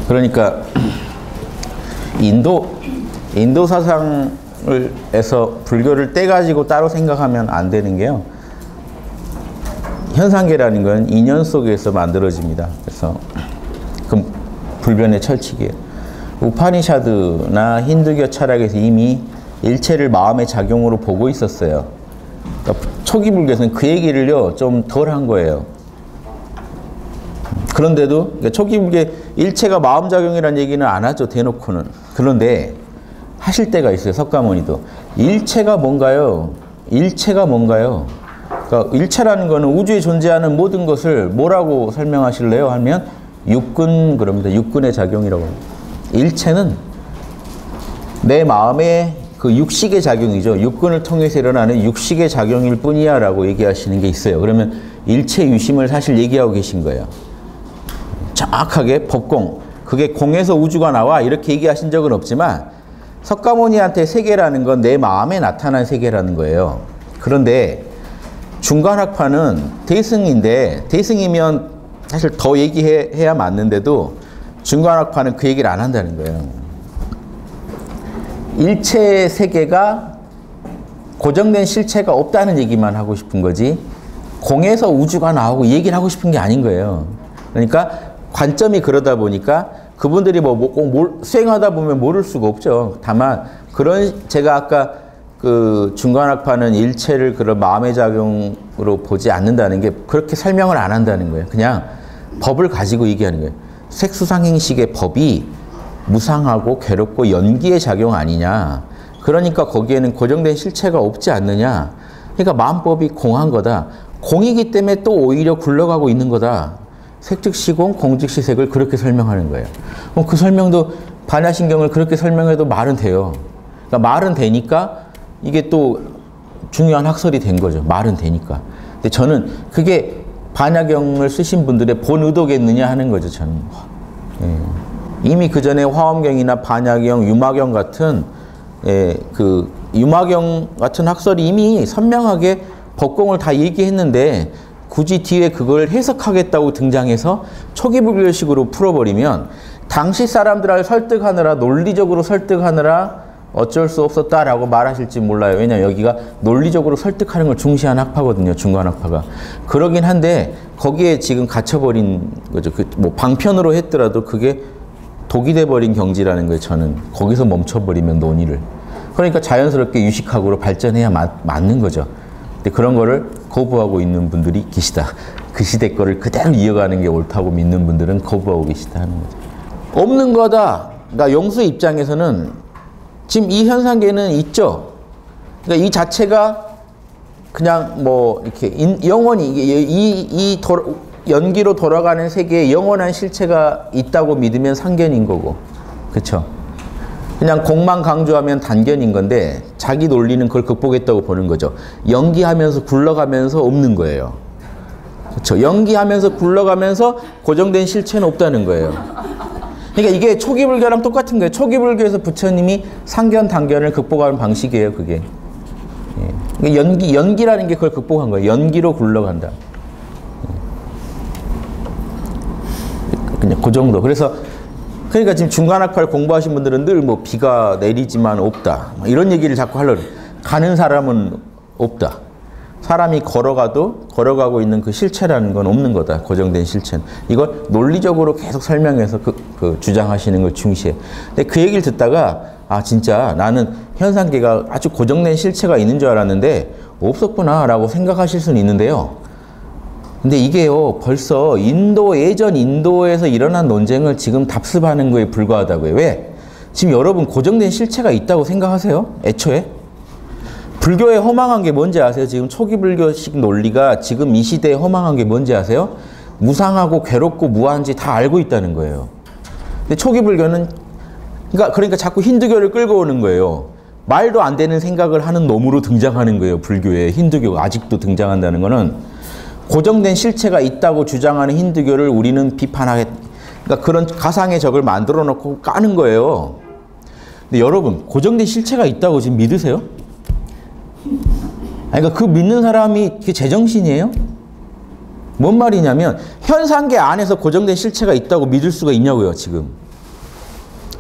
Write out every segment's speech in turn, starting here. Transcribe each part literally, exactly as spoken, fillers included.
그러니까 인도 인도 사상을에서 불교를 떼가지고 따로 생각하면 안 되는 게요. 현상계라는 건 인연 속에서 만들어집니다. 그래서 그 불변의 철칙이에요. 우파니샤드나 힌두교 철학에서 이미 일체를 마음의 작용으로 보고 있었어요. 그러니까 초기 불교에서는 그 얘기를요 좀 덜 한 거예요. 그런데도 그러니까 초기 불교에 일체가 마음 작용이라는 얘기는 안 하죠, 대놓고는. 그런데 하실 때가 있어요, 석가모니도. 일체가 뭔가요? 일체가 뭔가요? 그러니까 일체라는 거는 우주에 존재하는 모든 것을 뭐라고 설명하실래요? 하면 육근 그럽니다. 육근의 작용이라고 합니다. 일체는 내 마음의 그 육식의 작용이죠. 육근을 통해서 일어나는 육식의 작용일 뿐이야 라고 얘기하시는 게 있어요. 그러면 일체 유심을 사실 얘기하고 계신 거예요. 정확하게 법공, 그게 공에서 우주가 나와 이렇게 얘기하신 적은 없지만 석가모니한테 세계라는 건 내 마음에 나타난 세계라는 거예요. 그런데 중간학파는 대승인데, 대승이면 사실 더 얘기해야 맞는데도 중간학파는 그 얘기를 안 한다는 거예요. 일체 세계가 고정된 실체가 없다는 얘기만 하고 싶은 거지 공에서 우주가 나오고 얘기를 하고 싶은 게 아닌 거예요. 그러니까 관점이 그러다 보니까 그분들이 뭐 꼭 수행하다 보면 모를 수가 없죠. 다만 그런 제가 아까 그 중간학파는 일체를 그런 마음의 작용으로 보지 않는다는 게 그렇게 설명을 안 한다는 거예요. 그냥 법을 가지고 얘기하는 거예요. 색수상행식의 법이 무상하고 괴롭고 연기의 작용 아니냐. 그러니까 거기에는 고정된 실체가 없지 않느냐. 그러니까 마음법이 공한 거다. 공이기 때문에 또 오히려 굴러가고 있는 거다. 색즉시공, 공즉시색을 그렇게 설명하는 거예요. 그럼 그 설명도 반야신경을 그렇게 설명해도 말은 돼요. 그러니까 말은 되니까 이게 또 중요한 학설이 된 거죠. 말은 되니까. 근데 저는 그게 반야경을 쓰신 분들의 본 의도겠느냐 하는 거죠. 저는. 예. 이미 그 전에 화엄경이나 반야경, 유마경 같은 예, 그 유마경 같은 학설이 이미 선명하게 법공을 다 얘기했는데 굳이 뒤에 그걸 해석하겠다고 등장해서 초기 불교식으로 풀어버리면 당시 사람들을 설득하느라 논리적으로 설득하느라 어쩔 수 없었다라고 말하실지 몰라요. 왜냐하면 여기가 논리적으로 설득하는 걸 중시하는 학파거든요. 중간학파가. 그러긴 한데 거기에 지금 갇혀버린 거죠. 그 뭐 방편으로 했더라도 그게 독이 돼버린 경지라는 거예요. 저는. 거기서 멈춰버리면 논의를. 그러니까 자연스럽게 유식학으로 발전해야 마, 맞는 거죠. 근데 그런 거를 거부하고 있는 분들이 계시다. 그 시대 거를 그대로 이어가는 게 옳다고 믿는 분들은 거부하고 계시다 하는 거죠. 없는 거다. 그러니까 용수 입장에서는 지금 이 현상계는 있죠. 그러니까 이 자체가 그냥 뭐 이렇게 인, 영원히 이, 이, 이 도, 연기로 돌아가는 세계에 영원한 실체가 있다고 믿으면 상견인 거고, 그렇죠? 그냥 공만 강조하면 단견인 건데 자기 논리는 그걸 극복했다고 보는 거죠. 연기하면서 굴러가면서 없는 거예요. 그렇죠? 연기하면서 굴러가면서 고정된 실체는 없다는 거예요. 그러니까 이게 초기 불교랑 똑같은 거예요. 초기 불교에서 부처님이 상견, 단견을 극복하는 방식이에요, 그게. 예. 그러니까 연기, 연기라는 게 그걸 극복한 거예요. 연기로 굴러간다. 그냥 그 정도. 그래서 그러니까 지금 중간학파를 공부하신 분들은 늘 뭐 비가 내리지만 없다. 이런 얘기를 자꾸 하려고. 가는 사람은 없다. 사람이 걸어가도 걸어가고 있는 그 실체라는 건 없는 거다. 고정된 실체는. 이걸 논리적으로 계속 설명해서 그, 그 주장하시는 걸 중시해. 근데 그 얘기를 듣다가 아 진짜 나는 현상계가 아주 고정된 실체가 있는 줄 알았는데 없었구나 라고 생각하실 수는 있는데요. 근데 이게요 벌써 인도 예전 인도에서 일어난 논쟁을 지금 답습하는 거에 불과하다고요. 왜? 지금 여러분 고정된 실체가 있다고 생각하세요? 애초에? 불교에 허망한 게 뭔지 아세요? 지금 초기 불교식 논리가 지금 이 시대에 허망한 게 뭔지 아세요? 무상하고 괴롭고 무한지 다 알고 있다는 거예요. 근데 초기 불교는 그러니까, 그러니까 자꾸 힌두교를 끌고 오는 거예요. 말도 안 되는 생각을 하는 놈으로 등장하는 거예요. 불교에 힌두교가 아직도 등장한다는 거는 고정된 실체가 있다고 주장하는 힌두교를 우리는 비판하겠, 그러니까 그런 가상의 적을 만들어 놓고 까는 거예요. 근데 여러분, 고정된 실체가 있다고 지금 믿으세요? 아니, 그러니까 그 믿는 사람이 그게 제정신이에요? 뭔 말이냐면, 현상계 안에서 고정된 실체가 있다고 믿을 수가 있냐고요, 지금.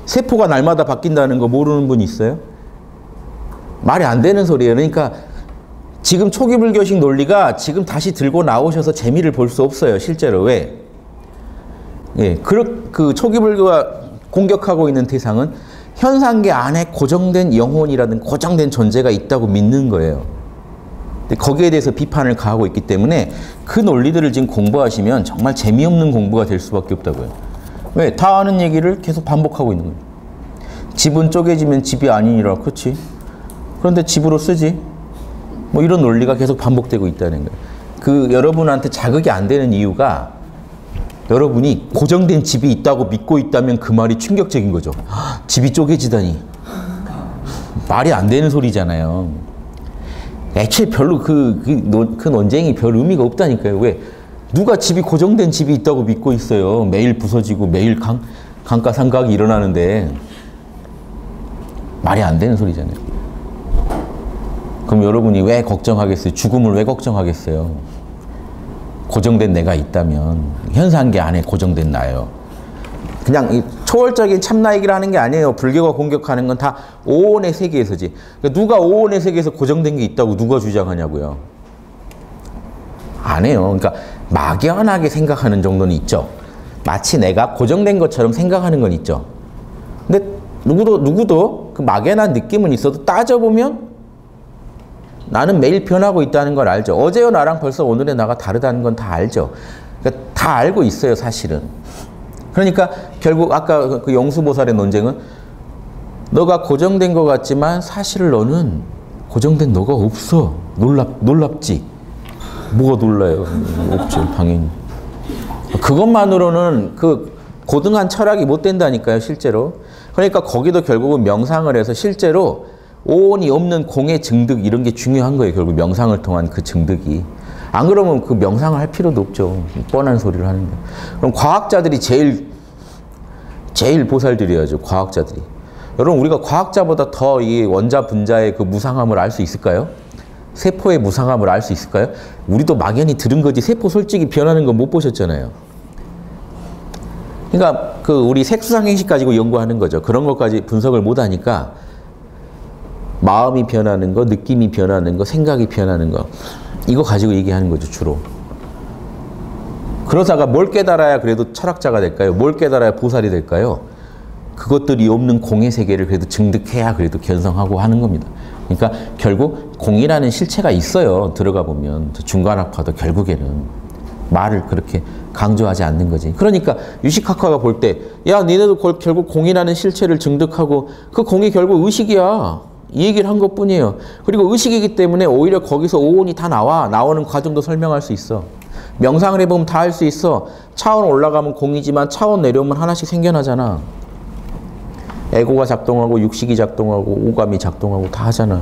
세포가 날마다 바뀐다는 거 모르는 분 있어요? 말이 안 되는 소리예요. 그러니까 지금 초기 불교식 논리가 지금 다시 들고 나오셔서 재미를 볼 수 없어요. 실제로. 왜? 예, 그, 그 초기 불교가 공격하고 있는 대상은 현상계 안에 고정된 영혼이라든 고정된 존재가 있다고 믿는 거예요. 근데 거기에 대해서 비판을 가하고 있기 때문에 그 논리들을 지금 공부하시면 정말 재미없는 공부가 될 수밖에 없다고요. 왜? 다 아는 얘기를 계속 반복하고 있는 거예요. 집은 쪼개지면 집이 아니니라. 그렇지? 그런데 집으로 쓰지? 뭐 이런 논리가 계속 반복되고 있다는 거예요. 그 여러분한테 자극이 안 되는 이유가 여러분이 고정된 집이 있다고 믿고 있다면 그 말이 충격적인 거죠. 집이 쪼개지다니. 말이 안 되는 소리잖아요. 애초에 별로 그, 그, 논, 그 논쟁이 별 의미가 없다니까요. 왜? 누가 집이 고정된 집이 있다고 믿고 있어요. 매일 부서지고 매일 강, 강가상각이 일어나는데 말이 안 되는 소리잖아요. 그럼 여러분이 왜 걱정하겠어요? 죽음을 왜 걱정하겠어요? 고정된 내가 있다면 현상계 안에 고정된 나예요. 그냥 이 초월적인 참나 얘기를 하는 게 아니에요. 불교가 공격하는 건 다 오온의 세계에서지. 그러니까 누가 오온의 세계에서 고정된 게 있다고 누가 주장하냐고요. 안 해요. 그러니까 막연하게 생각하는 정도는 있죠. 마치 내가 고정된 것처럼 생각하는 건 있죠. 근데 누구도 누구도 그 막연한 느낌은 있어도 따져보면 나는 매일 변하고 있다는 걸 알죠. 어제와 나랑 벌써 오늘의 나가 다르다는 건 다 알죠. 그러니까 다 알고 있어요, 사실은. 그러니까 결국 아까 그 영수보살의 논쟁은 너가 고정된 것 같지만 사실 너는 고정된 너가 없어. 놀랍, 놀랍지? 뭐가 놀라요? 없죠, 당연히. 그것만으로는 그 고등한 철학이 못 된다니까요, 실제로. 그러니까 거기도 결국은 명상을 해서 실제로 오온이 없는 공의 증득 이런 게 중요한 거예요. 결국 명상을 통한 그 증득이. 안 그러면 그 명상을 할 필요도 없죠. 뻔한 소리를 하는데. 그럼 과학자들이 제일 제일 보살들이야죠. 과학자들이. 여러분 우리가 과학자보다 더 이 원자 분자의 그 무상함을 알 수 있을까요? 세포의 무상함을 알 수 있을까요? 우리도 막연히 들은 거지 세포 솔직히 변하는 거 못 보셨잖아요. 그러니까 그 우리 색수상행식 가지고 연구하는 거죠. 그런 것까지 분석을 못 하니까 마음이 변하는 거, 느낌이 변하는 거, 생각이 변하는 거 이거 가지고 얘기하는 거죠, 주로. 그러다가 뭘 깨달아야 그래도 철학자가 될까요? 뭘 깨달아야 보살이 될까요? 그것들이 없는 공의 세계를 그래도 증득해야 그래도 견성하고 하는 겁니다. 그러니까 결국 공이라는 실체가 있어요. 들어가 보면. 중간학파도 결국에는 말을 그렇게 강조하지 않는 거지. 그러니까 유식학파가 볼 때 야, 니네도 결국 공이라는 실체를 증득하고 그 공이 결국 의식이야. 이 얘기를 한 것뿐이에요. 그리고 의식이기 때문에 오히려 거기서 오온이 다 나와. 나오는 과정도 설명할 수 있어. 명상을 해보면 다 할 수 있어. 차원 올라가면 공이지만 차원 내려오면 하나씩 생겨나잖아. 에고가 작동하고 육식이 작동하고 오감이 작동하고 다 하잖아.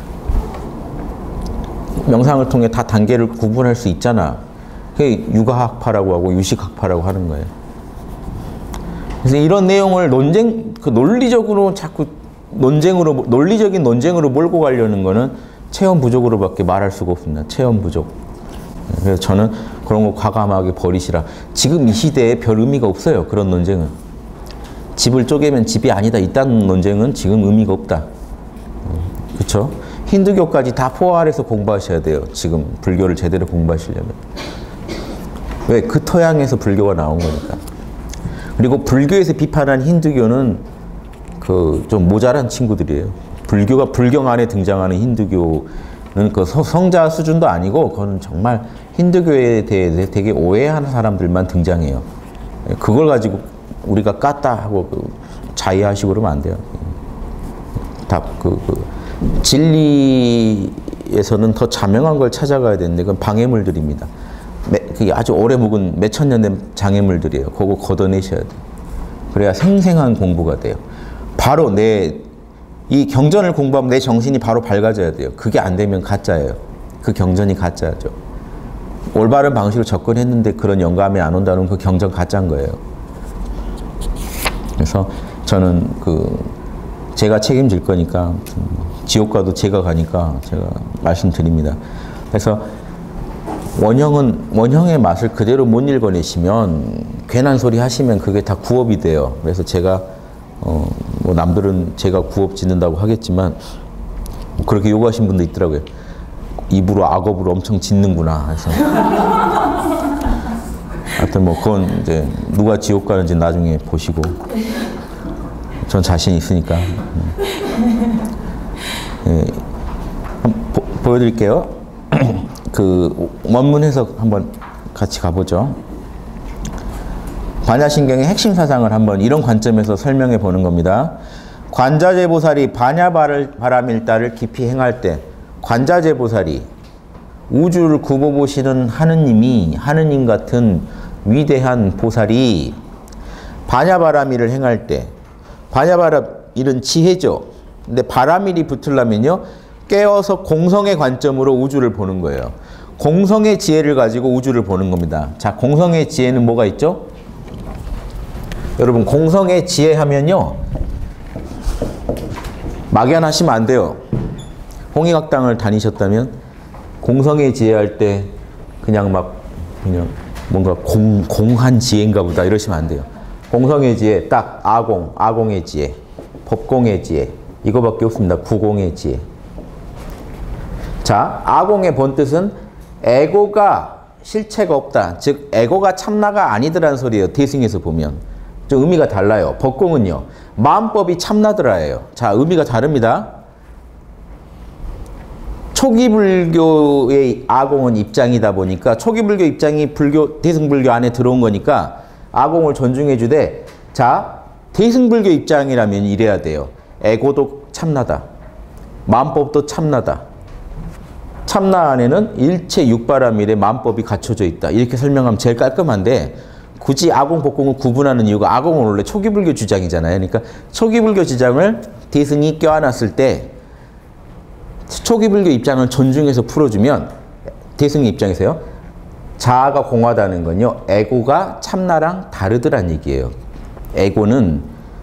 명상을 통해 다 단계를 구분할 수 있잖아. 그게 육아학파라고 하고 유식학파라고 하는 거예요. 그래서 이런 내용을 논쟁, 그 논리적으로 자꾸 논쟁으로, 논리적인 논쟁으로 몰고 가려는 거는 체험 부족으로밖에 말할 수가 없습니다. 체험 부족. 그래서 저는 그런 거 과감하게 버리시라. 지금 이 시대에 별 의미가 없어요. 그런 논쟁은. 집을 쪼개면 집이 아니다. 있다는 논쟁은 지금 의미가 없다. 그렇죠? 힌두교까지 다 포괄해서 공부하셔야 돼요. 지금 불교를 제대로 공부하시려면. 왜? 그 토양에서 불교가 나온 거니까. 그리고 불교에서 비판한 힌두교는 그 좀 모자란 친구들이에요. 불교가 불경 안에 등장하는 힌두교는 그 성자 수준도 아니고 그거는 정말 힌두교에 대해 되게 오해하는 사람들만 등장해요. 그걸 가지고 우리가 깠다 하고 그 자의하시고 그러면 안 돼요. 다 그 그 진리에서는 더 자명한 걸 찾아가야 되는데 그건 방해물들입니다. 그게 아주 오래 묵은 몇 천 년 된 장애물들이에요. 그거 걷어내셔야 돼요. 그래야 생생한 공부가 돼요. 바로 내 이 경전을 공부하면 내 정신이 바로 밝아져야 돼요. 그게 안 되면 가짜예요. 그 경전이 가짜죠. 올바른 방식으로 접근했는데 그런 영감이 안 온다는 그 경전 가짜인 거예요. 그래서 저는 그 제가 책임질 거니까 지옥 가도 제가 가니까 제가 말씀드립니다. 그래서 원형은 원형의 맛을 그대로 못 읽어내시면 괜한 소리 하시면 그게 다 구업이 돼요. 그래서 제가 어, 뭐 남들은 제가 구업 짓는다고 하겠지만 뭐 그렇게 요구하신 분도 있더라고요. 입으로 악업을 엄청 짓는구나 해서. 하여튼 뭐 그건 이제 누가 지옥 가는지 나중에 보시고 전 자신 있으니까. 예, 보, 보여드릴게요. 그 원문 해석 한번 같이 가보죠. 반야신경의 핵심 사상을 한번 이런 관점에서 설명해 보는 겁니다. 관자재보살이 반야바라밀다를 깊이 행할 때 관자재보살이 우주를 굽어보시는 하느님이 하느님 같은 위대한 보살이 반야바라밀을 행할 때 반야바라밀은 지혜죠. 근데 바라밀이 붙으려면요 깨어서 공성의 관점으로 우주를 보는 거예요. 공성의 지혜를 가지고 우주를 보는 겁니다. 자, 공성의 지혜는 뭐가 있죠? 여러분 공성의 지혜 하면요 막연하시면 안 돼요. 홍익학당을 다니셨다면 공성의 지혜 할 때 그냥 막 그냥 뭔가 공, 공한 지혜인가 보다 이러시면 안 돼요. 공성의 지혜 딱 아공, 아공의 지혜, 법공의 지혜 이거밖에 없습니다. 구공의 지혜. 자, 아공의 본뜻은 에고가 실체가 없다. 즉 에고가 참나가 아니더라는 소리예요. 대승에서 보면. 좀 의미가 달라요. 법공은요. 마음법이 참나더라예요. 자, 의미가 다릅니다. 초기 불교의 아공은 입장이다 보니까 초기 불교 입장이 불교 대승불교 안에 들어온 거니까 아공을 존중해 주되 자, 대승불교 입장이라면 이래야 돼요. 에고도 참나다. 마음법도 참나다. 참나 안에는 일체 육바라밀의 마음법이 갖춰져 있다. 이렇게 설명하면 제일 깔끔한데 굳이 아공, 법공을 구분하는 이유가 아공은 원래 초기불교 주장이잖아요. 그러니까 초기불교 주장을 대승이 껴안았을 때 초기불교 입장을 존중해서 풀어주면 대승의 입장에서요. 자아가 공하다는 건요. 에고가 참나랑 다르더란 얘기예요. 에고는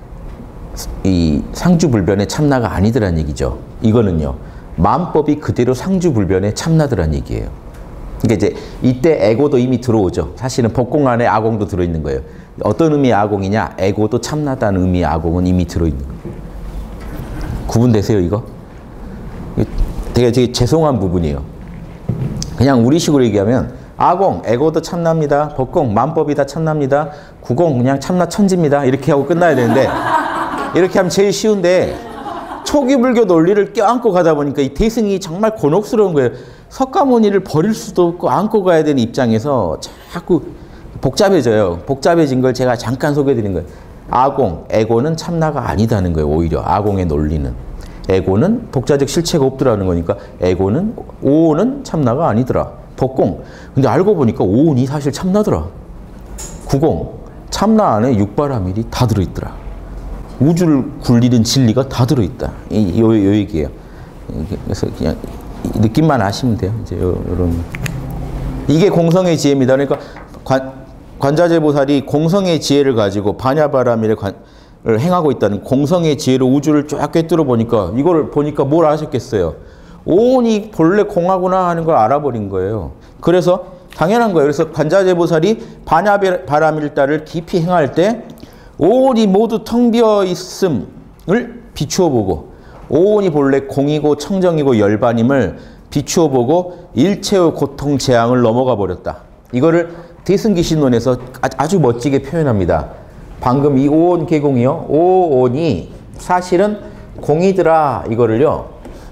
이 상주불변의 참나가 아니더란 얘기죠. 이거는요. 마음법이 그대로 상주불변의 참나더란 얘기예요. 그러니까 이제 이때 에고도 이미 들어오죠. 사실은 법공 안에 아공도 들어있는 거예요. 어떤 의미의 아공이냐? 에고도 참나다는 의미의 아공은 이미 들어있는 거예요. 구분되세요, 이거? 되게, 되게 죄송한 부분이에요. 그냥 우리식으로 얘기하면 아공, 에고도 참납니다. 법공, 마음법이 다 참납니다. 구공, 그냥 참나 천지입니다. 이렇게 하고 끝나야 되는데 이렇게 하면 제일 쉬운데 초기 불교 논리를 껴안고 가다 보니까 이 대승이 정말 곤혹스러운 거예요. 석가모니를 버릴 수도 없고 안고 가야 되는 입장에서 자꾸 복잡해져요. 복잡해진 걸 제가 잠깐 소개해드린 거예요. 아공, 에고는 참나가 아니다는 거예요. 오히려 아공의 논리는. 에고는 독자적 실체가 없더라는 거니까 에고는 오온은 참나가 아니더라. 법공. 근데 알고 보니까 오온이 사실 참나더라. 구공. 참나 안에 육바라밀이 다 들어있더라. 우주를 굴리는 진리가 다 들어있다. 이, 요, 요 얘기예요. 그래서 그냥 느낌만 아시면 돼요. 이제 요, 요런. 이게 공성의 지혜입니다. 그러니까 관, 관자재보살이 공성의 지혜를 가지고 반야바라밀을 관, 행하고 있다는 공성의 지혜로 우주를 쫙 꿰뚫어 보니까 이걸 보니까 뭘 아셨겠어요? 오온이 본래 공하구나 하는 걸 알아버린 거예요. 그래서 당연한 거예요. 그래서 관자재보살이 반야바라밀다를 깊이 행할 때 오온이 모두 텅 비어 있음을 비추어 보고 오온이 본래 공이고 청정이고 열반임을 비추어 보고 일체의 고통 재앙을 넘어가 버렸다. 이거를 대승기신론에서 아주 멋지게 표현합니다. 방금 이 오온 개공이요. 오온이 사실은 공이더라. 이거를요.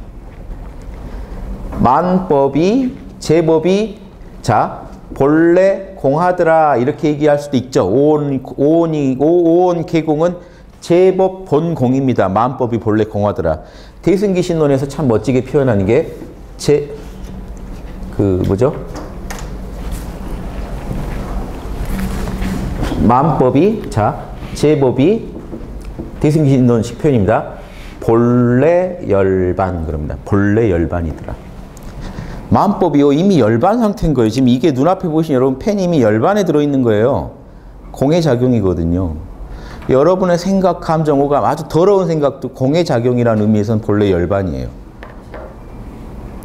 만법이 제법이 자 본래 공하더라. 이렇게 얘기할 수도 있죠. 오온, 오온이, 오온 개공은 제법 본공입니다. 만법이 본래 공하더라. 대승기신론에서 참 멋지게 표현하는 게 제, 그 뭐죠? 만법이 자 제법이 대승기신론식 표현입니다. 본래 열반 그럽니다. 본래 열반이더라. 만법이요 이미 열반 상태인 거예요. 지금 이게 눈앞에 보시면 여러분 펜이 이미 열반에 들어있는 거예요. 공의 작용이거든요. 여러분의 생각, 감정, 오감 아주 더러운 생각도 공의 작용이라는 의미에서는 본래 열반이에요.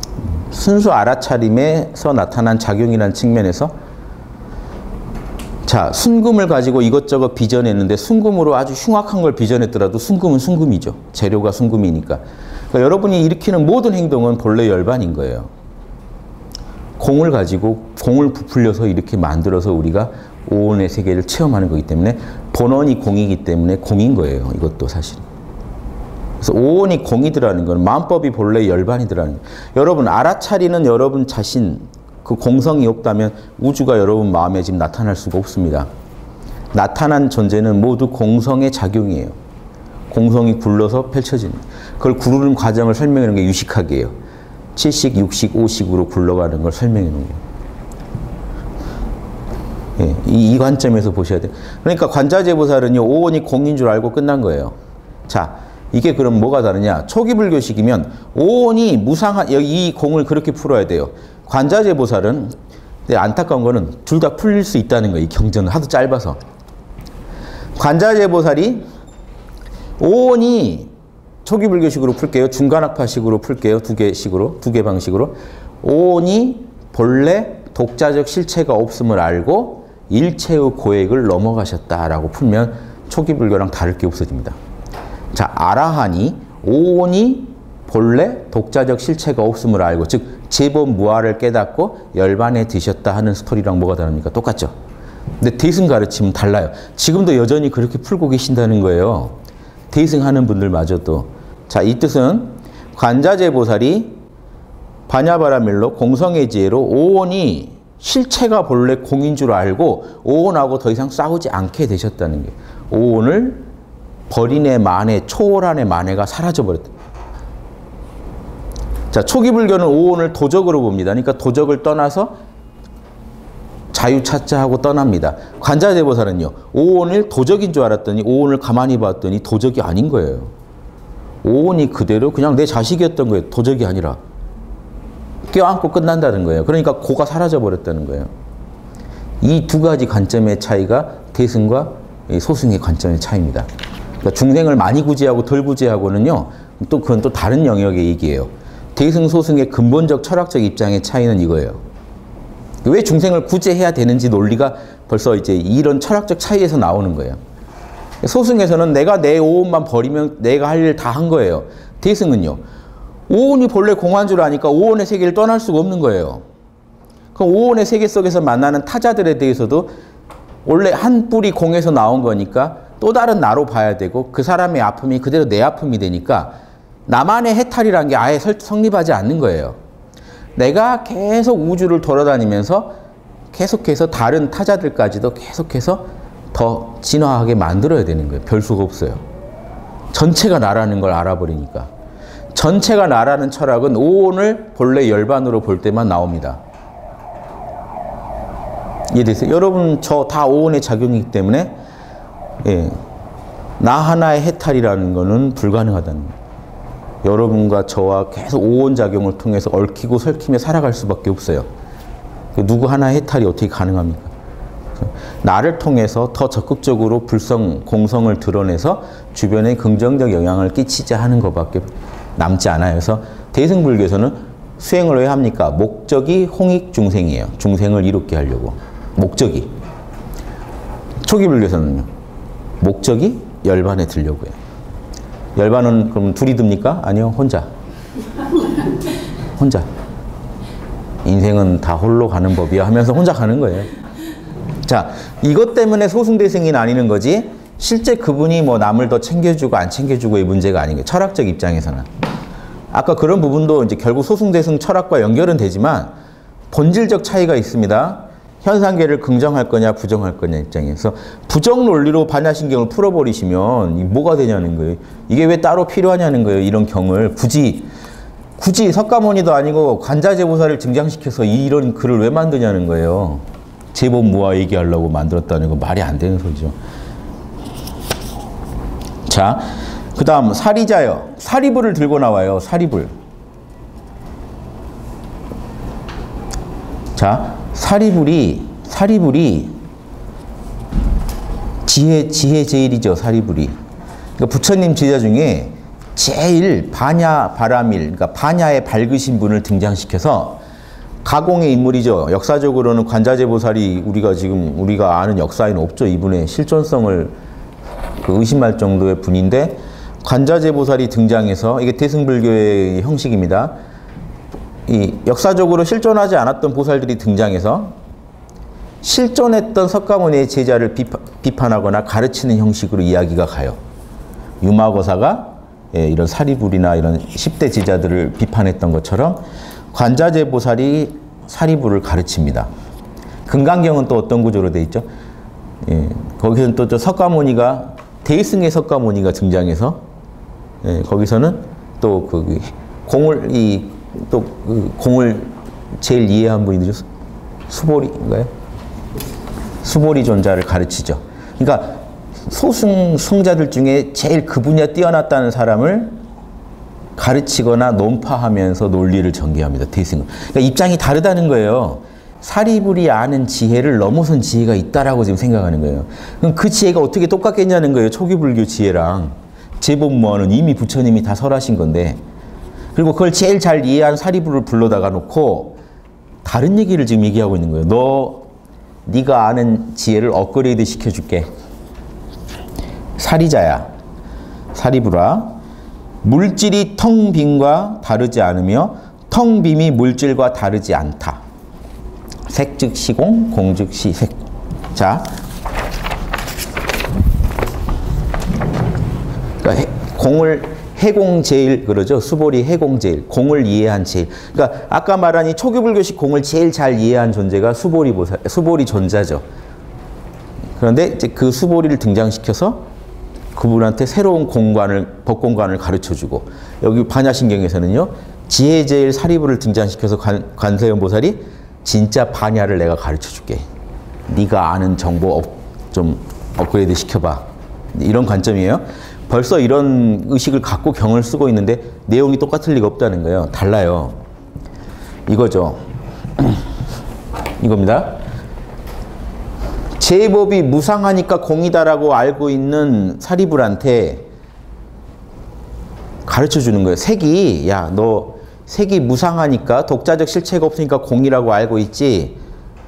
순수 알아차림에서 나타난 작용이라는 측면에서 자 자, 순금을 가지고 이것저것 빚어냈는데 순금으로 아주 흉악한 걸 빚어냈더라도 순금은 순금이죠. 재료가 순금이니까. 그러니까 여러분이 일으키는 모든 행동은 본래 열반인 거예요. 공을 가지고 공을 부풀려서 이렇게 만들어서 우리가 오온의 세계를 체험하는 거기 때문에 본원이 공이기 때문에 공인 거예요. 이것도 사실. 그래서 오온이 공이더라는 건 마음법이 본래 열반이더라는 거예요. 여러분 알아차리는 여러분 자신 그 공성이 없다면 우주가 여러분 마음에 지금 나타날 수가 없습니다. 나타난 존재는 모두 공성의 작용이에요. 공성이 굴러서 펼쳐지는. 그걸 구르는 과정을 설명하는 게 유식학이에요. 칠식, 육식, 오식으로 굴러가는 걸 설명해 놓은 거예요. 예, 이, 이 관점에서 보셔야 돼요. 그러니까 관자재보살은요, 오온이 공인 줄 알고 끝난 거예요. 자, 이게 그럼 뭐가 다르냐? 초기 불교식이면 오온이 무상한, 이 공을 그렇게 풀어야 돼요. 관자재보살은, 근데 안타까운 거는 둘 다 풀릴 수 있다는 거예요. 이 경전은 하도 짧아서. 관자재보살이 오온이 초기 불교식으로 풀게요. 중간학파식으로 풀게요. 두 개식으로, 두 개 방식으로. 오온이 본래 독자적 실체가 없음을 알고 일체의 고액을 넘어가셨다라고 풀면 초기 불교랑 다를 게 없어집니다. 자, 아라한이 오온이 본래 독자적 실체가 없음을 알고, 즉 제법 무아를 깨닫고 열반에 드셨다 하는 스토리랑 뭐가 다릅니까? 똑같죠. 근데 대승 가르침은 달라요. 지금도 여전히 그렇게 풀고 계신다는 거예요. 대승하는 분들마저도. 자, 이 뜻은 관자재보살이 바냐바라밀로 공성의 지혜로 오온이 실체가 본래 공인 줄 알고 오온하고 더 이상 싸우지 않게 되셨다는 게, 오온을 버린의 만해, 초월한의 만해가 사라져버렸다. 자, 초기 불교는 오온을 도적으로 봅니다. 그러니까 도적을 떠나서 자유찾자 하고 떠납니다. 관자재보살은요, 오온을 도적인 줄 알았더니 오온을 가만히 봤더니 도적이 아닌 거예요. 오온이 그대로 그냥 내 자식이었던 거예요. 도적이 아니라. 껴안고 끝난다는 거예요. 그러니까 고가 사라져버렸다는 거예요. 이 두 가지 관점의 차이가 대승과 소승의 관점의 차이입니다. 그러니까 중생을 많이 구제하고 덜 구제하고는요, 또 그건 또 다른 영역의 얘기예요. 대승, 소승의 근본적 철학적 입장의 차이는 이거예요. 왜 중생을 구제해야 되는지 논리가 벌써 이제 이런 철학적 차이에서 나오는 거예요. 소승에서는 내가 내 오온만 버리면 내가 할 일 다 한 거예요. 대승은요, 오온이 본래 공한 줄 아니까 오온의 세계를 떠날 수가 없는 거예요. 그럼 오온의 세계 속에서 만나는 타자들에 대해서도 원래 한 뿔이 공에서 나온 거니까 또 다른 나로 봐야 되고, 그 사람의 아픔이 그대로 내 아픔이 되니까 나만의 해탈이라는 게 아예 성립하지 않는 거예요. 내가 계속 우주를 돌아다니면서 계속해서 다른 타자들까지도 계속해서 더 진화하게 만들어야 되는 거예요. 별 수가 없어요. 전체가 나라는 걸 알아버리니까. 전체가 나라는 철학은 오온을 본래 열반으로 볼 때만 나옵니다. 이해되세요? 여러분 저 다 오온의 작용이기 때문에 예, 나 하나의 해탈이라는 거는 불가능하다는 거예요. 여러분과 저와 계속 오온 작용을 통해서 얽히고 설키며 살아갈 수밖에 없어요. 누구 하나의 해탈이 어떻게 가능합니까? 나를 통해서 더 적극적으로 불성, 공성을 드러내서 주변에 긍정적 영향을 끼치자 하는 것밖에 남지 않아요. 그래서 대승불교에서는 수행을 왜 합니까? 목적이 홍익 중생이에요. 중생을 이롭게 하려고. 목적이. 초기 불교에서는요, 목적이 열반에 들려고요. 열반은 그럼 둘이 듭니까? 아니요, 혼자. 혼자. 인생은 다 홀로 가는 법이야 하면서 혼자 가는 거예요. 자, 이것 때문에 소승대승이 나뉘는 거지, 실제 그분이 뭐 남을 더 챙겨주고 안 챙겨주고의 문제가 아닌 거예요. 철학적 입장에서는. 아까 그런 부분도 이제 결국 소승대승 철학과 연결은 되지만 본질적 차이가 있습니다. 현상계를 긍정할 거냐 부정할 거냐 입장에서 부정 논리로 반야신경을 풀어버리시면 뭐가 되냐는 거예요. 이게 왜 따로 필요하냐는 거예요. 이런 경을 굳이 굳이 석가모니도 아니고 관자재보살을 등장시켜서 이런 글을 왜 만드냐는 거예요. 제법 무아 얘기하려고 만들었다는 거 말이 안 되는 소리죠. 자, 그 다음 사리자요. 사리불을 들고 나와요. 사리불. 자, 사리불이 사리불이 지혜 지혜 제일이죠. 사리불이. 그러니까 부처님 제자 중에 제일 바냐 바라밀, 그러니까 바냐에 밝으신 분을 등장시켜서 가공의 인물이죠. 역사적으로는 관자재보살이 우리가 지금 우리가 아는 역사에는 없죠. 이분의 실존성을 그 의심할 정도의 분인데 관자재보살이 등장해서 이게 대승불교의 형식입니다. 이 역사적으로 실존하지 않았던 보살들이 등장해서 실존했던 석가모니의 제자를 비파, 비판하거나 가르치는 형식으로 이야기가 가요. 유마거사가 예, 이런 사리불이나 이런 십 대 제자들을 비판했던 것처럼 관자재보살이 사리불을 가르칩니다. 금강경은 또 어떤 구조로 돼 있죠? 예, 거기서는 또 저 석가모니가 대승의 석가모니가 등장해서 예, 거기서는 또 그 공을 이 또 그 공을 제일 이해한 분이죠. 수보리인가요? 수보리 존자를 가르치죠. 그러니까 소승 승자들 중에 제일 그 분야 뛰어났다는 사람을 가르치거나 논파하면서 논리를 전개합니다. 대승은. 그러니까 입장이 다르다는 거예요. 사리불이 아는 지혜를 넘어선 지혜가 있다라고 지금 생각하는 거예요. 그럼 그 지혜가 어떻게 똑같겠냐는 거예요. 초기 불교 지혜랑. 제법모어는 이미 부처님이 다 설하신 건데. 그리고 그걸 제일 잘 이해한 사리불을 불러다가 놓고 다른 얘기를 지금 얘기하고 있는 거예요. 너 네가 아는 지혜를 업그레이드 시켜줄게. 사리자야. 사리불아. 물질이 텅 빈과 다르지 않으며 텅 빔이 물질과 다르지 않다. 색 즉 시공, 공 즉 시색. 자, 그러니까 해, 공을 해공제일 그러죠. 수보리 해공제일. 공을 이해한 제일. 그러니까 아까 말한 이 초기불교식 공을 제일 잘 이해한 존재가 수보리 보살, 수보리 존자죠. 그런데 이제 그 수보리를 등장시켜서 그분한테 새로운 공관을, 법공관을 가르쳐주고, 여기 반야신경에서는요, 지혜제일 사리불을 등장시켜서 관, 관세음 보살이 진짜 반야를 내가 가르쳐줄게. 네가 아는 정보 업, 좀 업그레이드 시켜봐. 이런 관점이에요. 벌써 이런 의식을 갖고 경을 쓰고 있는데 내용이 똑같을 리가 없다는 거예요. 달라요. 이거죠. 이겁니다. 제법이 무상하니까 공이다라고 알고 있는 사리불한테 가르쳐주는 거예요. 색이, 야, 너 색이 무상하니까 독자적 실체가 없으니까 공이라고 알고 있지.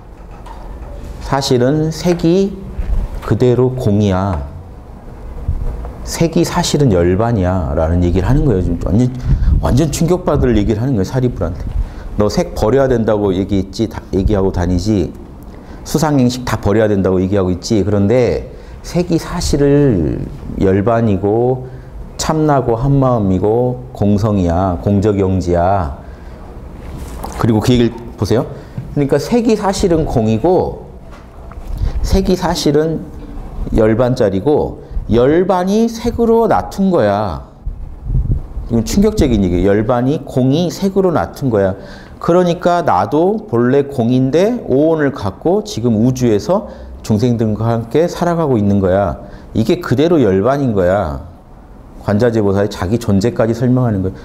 사실은 색이 그대로 공이야. 색이 사실은 열반이야 라는 얘기를 하는 거예요. 지금 완전, 완전 충격받을 얘기를 하는 거예요. 사리불한테. 너 색 버려야 된다고 얘기했지, 다, 얘기하고 다니지. 수상행식 다 버려야 된다고 얘기하고 있지. 그런데 색이 사실을 열반이고 참나고 한마음이고 공성이야. 공적영지야. 그리고 그 얘기를 보세요. 그러니까 색이 사실은 공이고 색이 사실은 열반짜리고 열반이 색으로 낮춘 거야. 이건 충격적인 얘기예요. 열반이 공이 색으로 낮춘 거야. 그러니까 나도 본래 공인데 오온을 갖고 지금 우주에서 중생들과 함께 살아가고 있는 거야. 이게 그대로 열반인 거야. 관자재보살이 자기 존재까지 설명하는 거야.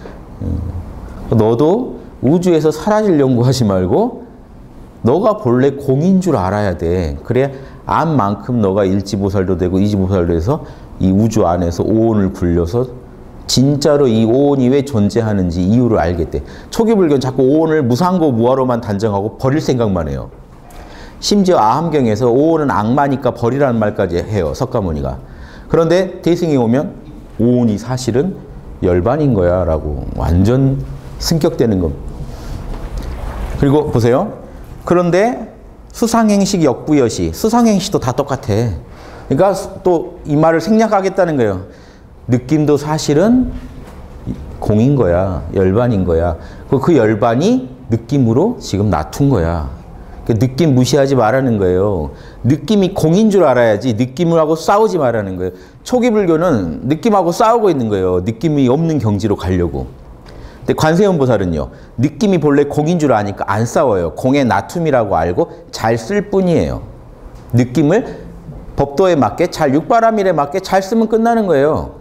너도 우주에서 사라질 연구하지 말고 너가 본래 공인 줄 알아야 돼. 그래야 암만큼 너가 일지보살도 되고 이지보살도 돼서 이 우주 안에서 오온을 굴려서 진짜로 이 오온이 왜 존재하는지 이유를 알겠대. 초기불교는 자꾸 오온을 무상고 무아로만 단정하고 버릴 생각만 해요. 심지어 아함경에서 오온은 악마니까 버리라는 말까지 해요. 석가모니가. 그런데 대승이 오면 오온이 사실은 열반인 거야 라고 완전 승격되는 겁니다. 그리고 보세요. 그런데 수상행식 역부여시. 수상행식도 다 똑같아. 그러니까 또 이 말을 생략하겠다는 거예요. 느낌도 사실은 공인 거야. 열반인 거야. 그 열반이 느낌으로 지금 낮춘 거야. 느낌 무시하지 말라는 거예요. 느낌이 공인 줄 알아야지 느낌하고 싸우지 말라는 거예요. 초기 불교는 느낌하고 싸우고 있는 거예요. 느낌이 없는 경지로 가려고. 근데 관세음 보살은요. 느낌이 본래 공인 줄 아니까 안 싸워요. 공의 나툼이라고 알고 잘 쓸 뿐이에요. 느낌을 법도에 맞게 잘 육바라밀에 맞게 잘 쓰면 끝나는 거예요.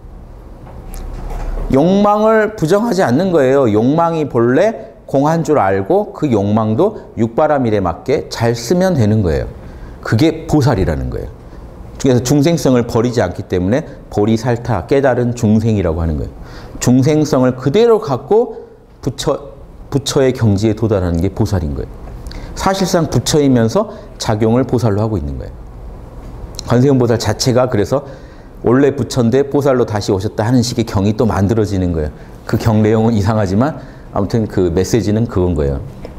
욕망을 부정하지 않는 거예요. 욕망이 본래 공한 줄 알고 그 욕망도 육바라밀에 맞게 잘 쓰면 되는 거예요. 그게 보살이라는 거예요. 그래서 중생성을 버리지 않기 때문에 보리살타, 깨달은 중생이라고 하는 거예요. 중생성을 그대로 갖고 붙여 부처의 경지에 도달하는 게 보살인 거예요. 사실상 부처이면서 작용을 보살로 하고 있는 거예요. 관세음 보살 자체가 그래서 원래 부처인데 보살로 다시 오셨다 하는 식의 경이 또 만들어지는 거예요. 그 경 내용은 이상하지만 아무튼 그 메시지는 그건 거예요.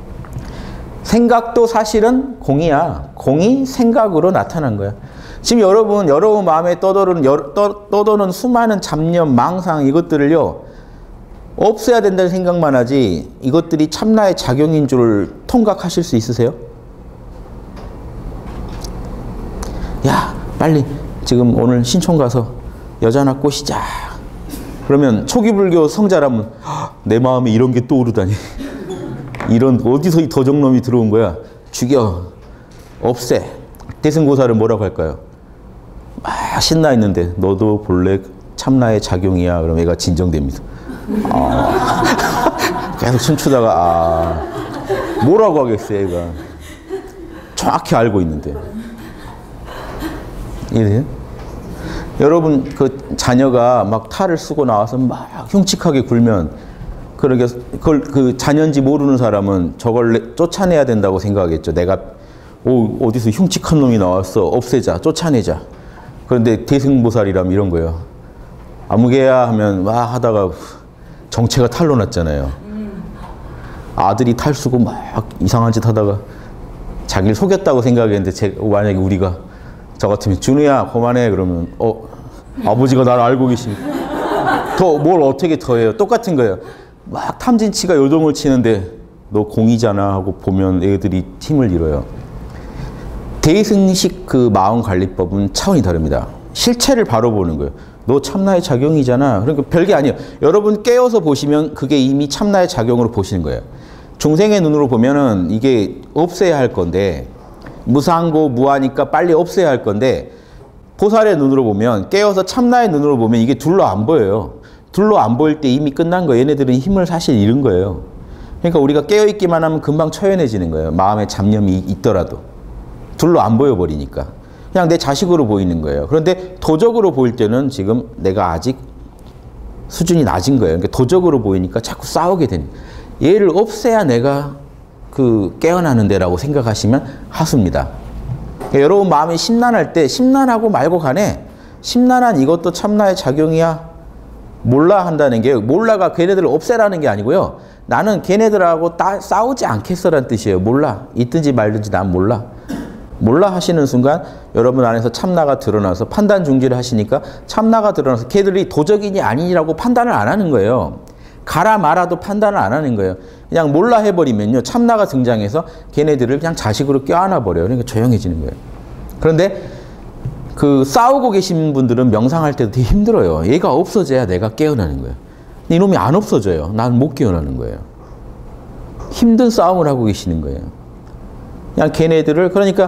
생각도 사실은 공이야. 공이 생각으로 나타난 거야. 지금 여러분, 여러분 마음에 떠도는, 여, 떠, 떠도는 수많은 잡념, 망상 이것들을요, 없애야 된다는 생각만 하지 이것들이 참나의 작용인 줄 통각하실 수 있으세요? 야, 빨리 지금 오늘 신촌 가서 여자 하나 꼬시자. 그러면 초기 불교 성자라면 내 마음에 이런 게 떠오르다니. 이런 어디서 이 도적놈이 들어온 거야. 죽여. 없애. 대승보살은 뭐라고 할까요? 막 신나 있는데 너도 본래 참나의 작용이야. 그럼 얘가 진정됩니다. 아. 계속 춤추다가 아. 뭐라고 하겠어요 얘가. 정확히 알고 있는데. 이해돼요? 여러분 그 자녀가 막 탈을 쓰고 나와서 막 흉측하게 굴면 그러게 그걸 그 자녀인지 모르는 사람은 저걸 쫓아내야 된다고 생각하겠죠. 내가 오 어디서 흉측한 놈이 나왔어 없애자 쫓아내자. 그런데 대승보살이라면 이런 거예요. 아무개야 하면 막 하다가 정체가 탈로 났잖아요. 아들이 탈 쓰고 막 이상한 짓 하다가 자기를 속였다고 생각했는데 제, 만약에 우리가 저 같으면 준우야 그만해 그러면 어 아버지가 나를 알고 계시니까 더 뭘 어떻게 더 해요. 똑같은 거예요. 막 탐진치가 요동을 치는데 너 공이잖아 하고 보면 애들이 힘을 잃어요. 대승식 그 마음관리법은 차원이 다릅니다. 실체를 바로 보는 거예요. 너 참나의 작용이잖아. 그러니까 별게 아니에요. 여러분 깨어서 보시면 그게 이미 참나의 작용으로 보시는 거예요. 중생의 눈으로 보면은 이게 없애야 할 건데 무상고 무하니까 빨리 없애야 할 건데 보살의 눈으로 보면 깨어서 참나의 눈으로 보면 이게 둘로 안 보여요. 둘로 안 보일 때 이미 끝난 거예요. 얘네들은 힘을 사실 잃은 거예요. 그러니까 우리가 깨어있기만 하면 금방 처연해지는 거예요. 마음에 잡념이 있더라도. 둘로 안 보여버리니까. 그냥 내 자식으로 보이는 거예요. 그런데 도적으로 보일 때는 지금 내가 아직 수준이 낮은 거예요. 그러니까 도적으로 보이니까 자꾸 싸우게 되는 거예요. 얘를 없애야 내가 그 깨어나는 데라고 생각하시면 하수입니다. 그러니까 여러분 마음이 심란할 때 심란하고 말고 가네. 심란한 이것도 참나의 작용이야. 몰라 한다는 게 몰라가 걔네들을 없애라는 게 아니고요. 나는 걔네들하고 따, 싸우지 않겠어라는 뜻이에요. 몰라. 있든지 말든지 난 몰라. 몰라 하시는 순간 여러분 안에서 참나가 드러나서 판단 중지를 하시니까 참나가 드러나서 걔들이 도적이니 아니라고 판단을 안 하는 거예요. 가라 말아도 판단을 안 하는 거예요. 그냥 몰라 해버리면요. 참나가 등장해서 걔네들을 그냥 자식으로 껴안아 버려요. 그러니까 조용해지는 거예요. 그런데 그 싸우고 계신 분들은 명상할 때도 되게 힘들어요. 얘가 없어져야 내가 깨어나는 거예요. 이놈이 안 없어져요. 난 못 깨어나는 거예요. 힘든 싸움을 하고 계시는 거예요. 그냥 걔네들을 그러니까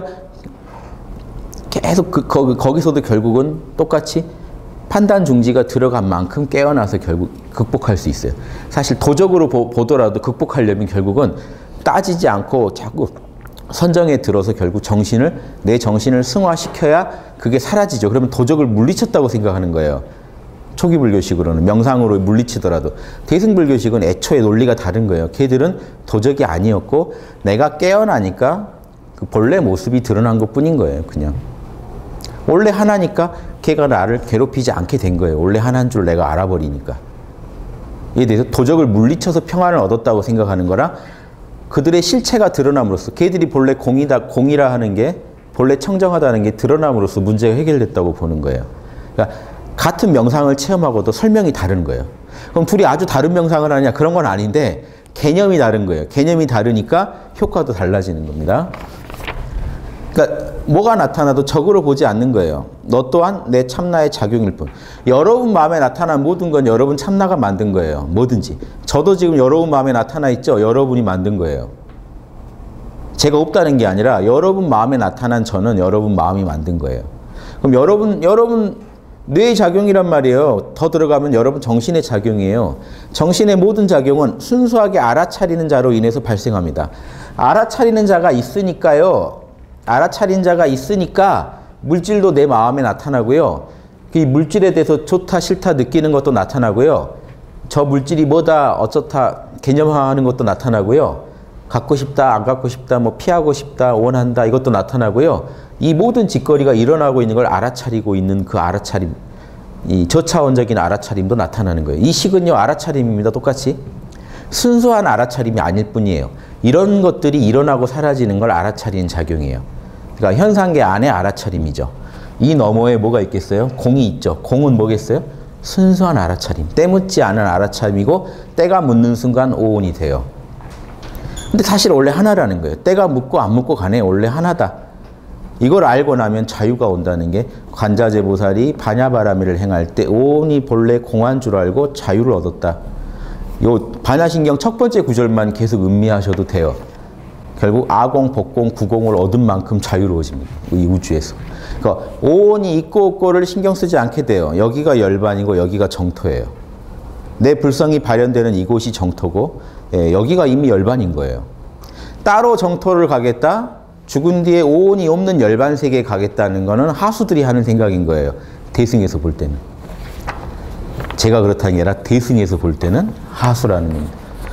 계속 그, 거, 거기서도 결국은 똑같이 판단 중지가 들어간 만큼 깨어나서 결국 극복할 수 있어요. 사실 도적으로 보, 보더라도 극복하려면 결국은 따지지 않고 자꾸 선정에 들어서 결국 정신을 내 정신을 승화시켜야 그게 사라지죠. 그러면 도적을 물리쳤다고 생각하는 거예요. 초기 불교식으로는 명상으로 물리치더라도 대승불교식은 애초에 논리가 다른 거예요. 걔들은 도적이 아니었고 내가 깨어나니까 그 본래 모습이 드러난 것뿐인 거예요. 그냥 원래 하나니까 걔가 나를 괴롭히지 않게 된 거예요. 원래 하나인 줄 내가 알아버리니까. 이에 대해서 도적을 물리쳐서 평안을 얻었다고 생각하는 거랑 그들의 실체가 드러남으로써 걔들이 본래 공이다, 공이라 하는 게 본래 청정하다는 게 드러남으로써 문제가 해결됐다고 보는 거예요. 그러니까 같은 명상을 체험하고도 설명이 다른 거예요. 그럼 둘이 아주 다른 명상을 하느냐? 그런 건 아닌데 개념이 다른 거예요. 개념이 다르니까 효과도 달라지는 겁니다. 그러니까 뭐가 나타나도 적으로 보지 않는 거예요. 너 또한 내 참나의 작용일 뿐. 여러분 마음에 나타난 모든 건 여러분 참나가 만든 거예요. 뭐든지. 저도 지금 여러분 마음에 나타나 있죠? 여러분이 만든 거예요. 제가 없다는 게 아니라 여러분 마음에 나타난 저는 여러분 마음이 만든 거예요. 그럼 여러분, 여러분 뇌의 작용이란 말이에요. 더 들어가면 여러분 정신의 작용이에요. 정신의 모든 작용은 순수하게 알아차리는 자로 인해서 발생합니다. 알아차리는 자가 있으니까요. 알아차린 자가 있으니까 물질도 내 마음에 나타나고요. 그 물질에 대해서 좋다 싫다 느끼는 것도 나타나고요. 저 물질이 뭐다 어쩌다 개념화하는 것도 나타나고요. 갖고 싶다, 안 갖고 싶다, 뭐 피하고 싶다, 원한다 이것도 나타나고요. 이 모든 짓거리가 일어나고 있는 걸 알아차리고 있는 그 알아차림, 이 저차원적인 알아차림도 나타나는 거예요. 이 식은요 알아차림입니다. 똑같이 순수한 알아차림이 아닐 뿐이에요. 이런 것들이 일어나고 사라지는 걸 알아차리는 작용이에요. 그러니까 현상계 안에 알아차림이죠. 이 너머에 뭐가 있겠어요? 공이 있죠. 공은 뭐겠어요? 순수한 알아차림. 때묻지 않은 알아차림이고 때가 묻는 순간 오온이 돼요. 근데 사실 원래 하나라는 거예요. 때가 묻고 안 묻고 간에 원래 하나다. 이걸 알고 나면 자유가 온다는 게 관자재보살이 반야바라미를 행할 때 오온이 본래 공한 줄 알고 자유를 얻었다. 요 반야신경 첫 번째 구절만 계속 음미하셔도 돼요. 결국 아공, 법공, 구공을 얻은 만큼 자유로워집니다. 이 우주에서. 그러니까 오온이 있고 없고를 신경 쓰지 않게 돼요. 여기가 열반이고 여기가 정토예요. 내 불성이 발현되는 이곳이 정토고 예, 여기가 이미 열반인 거예요. 따로 정토를 가겠다? 죽은 뒤에 오온이 없는 열반 세계에 가겠다는 거는 하수들이 하는 생각인 거예요. 대승에서 볼 때는. 제가 그렇다는 게 아니라 대승에서 볼 때는 하수라는 겁니다.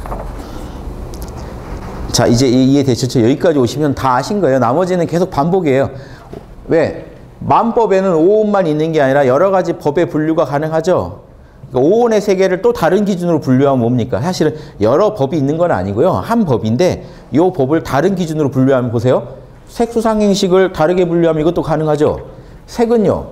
자, 이제 이해되셨죠? 여기까지 오시면 다 아신 거예요. 나머지는 계속 반복이에요. 왜? 만법에는 오온만 있는 게 아니라 여러 가지 법의 분류가 가능하죠. 그러니까 오온의 세계를 또 다른 기준으로 분류하면 뭡니까? 사실은 여러 법이 있는 건 아니고요. 한 법인데 이 법을 다른 기준으로 분류하면 보세요. 색수상행식을 다르게 분류하면 이것도 가능하죠. 색은요.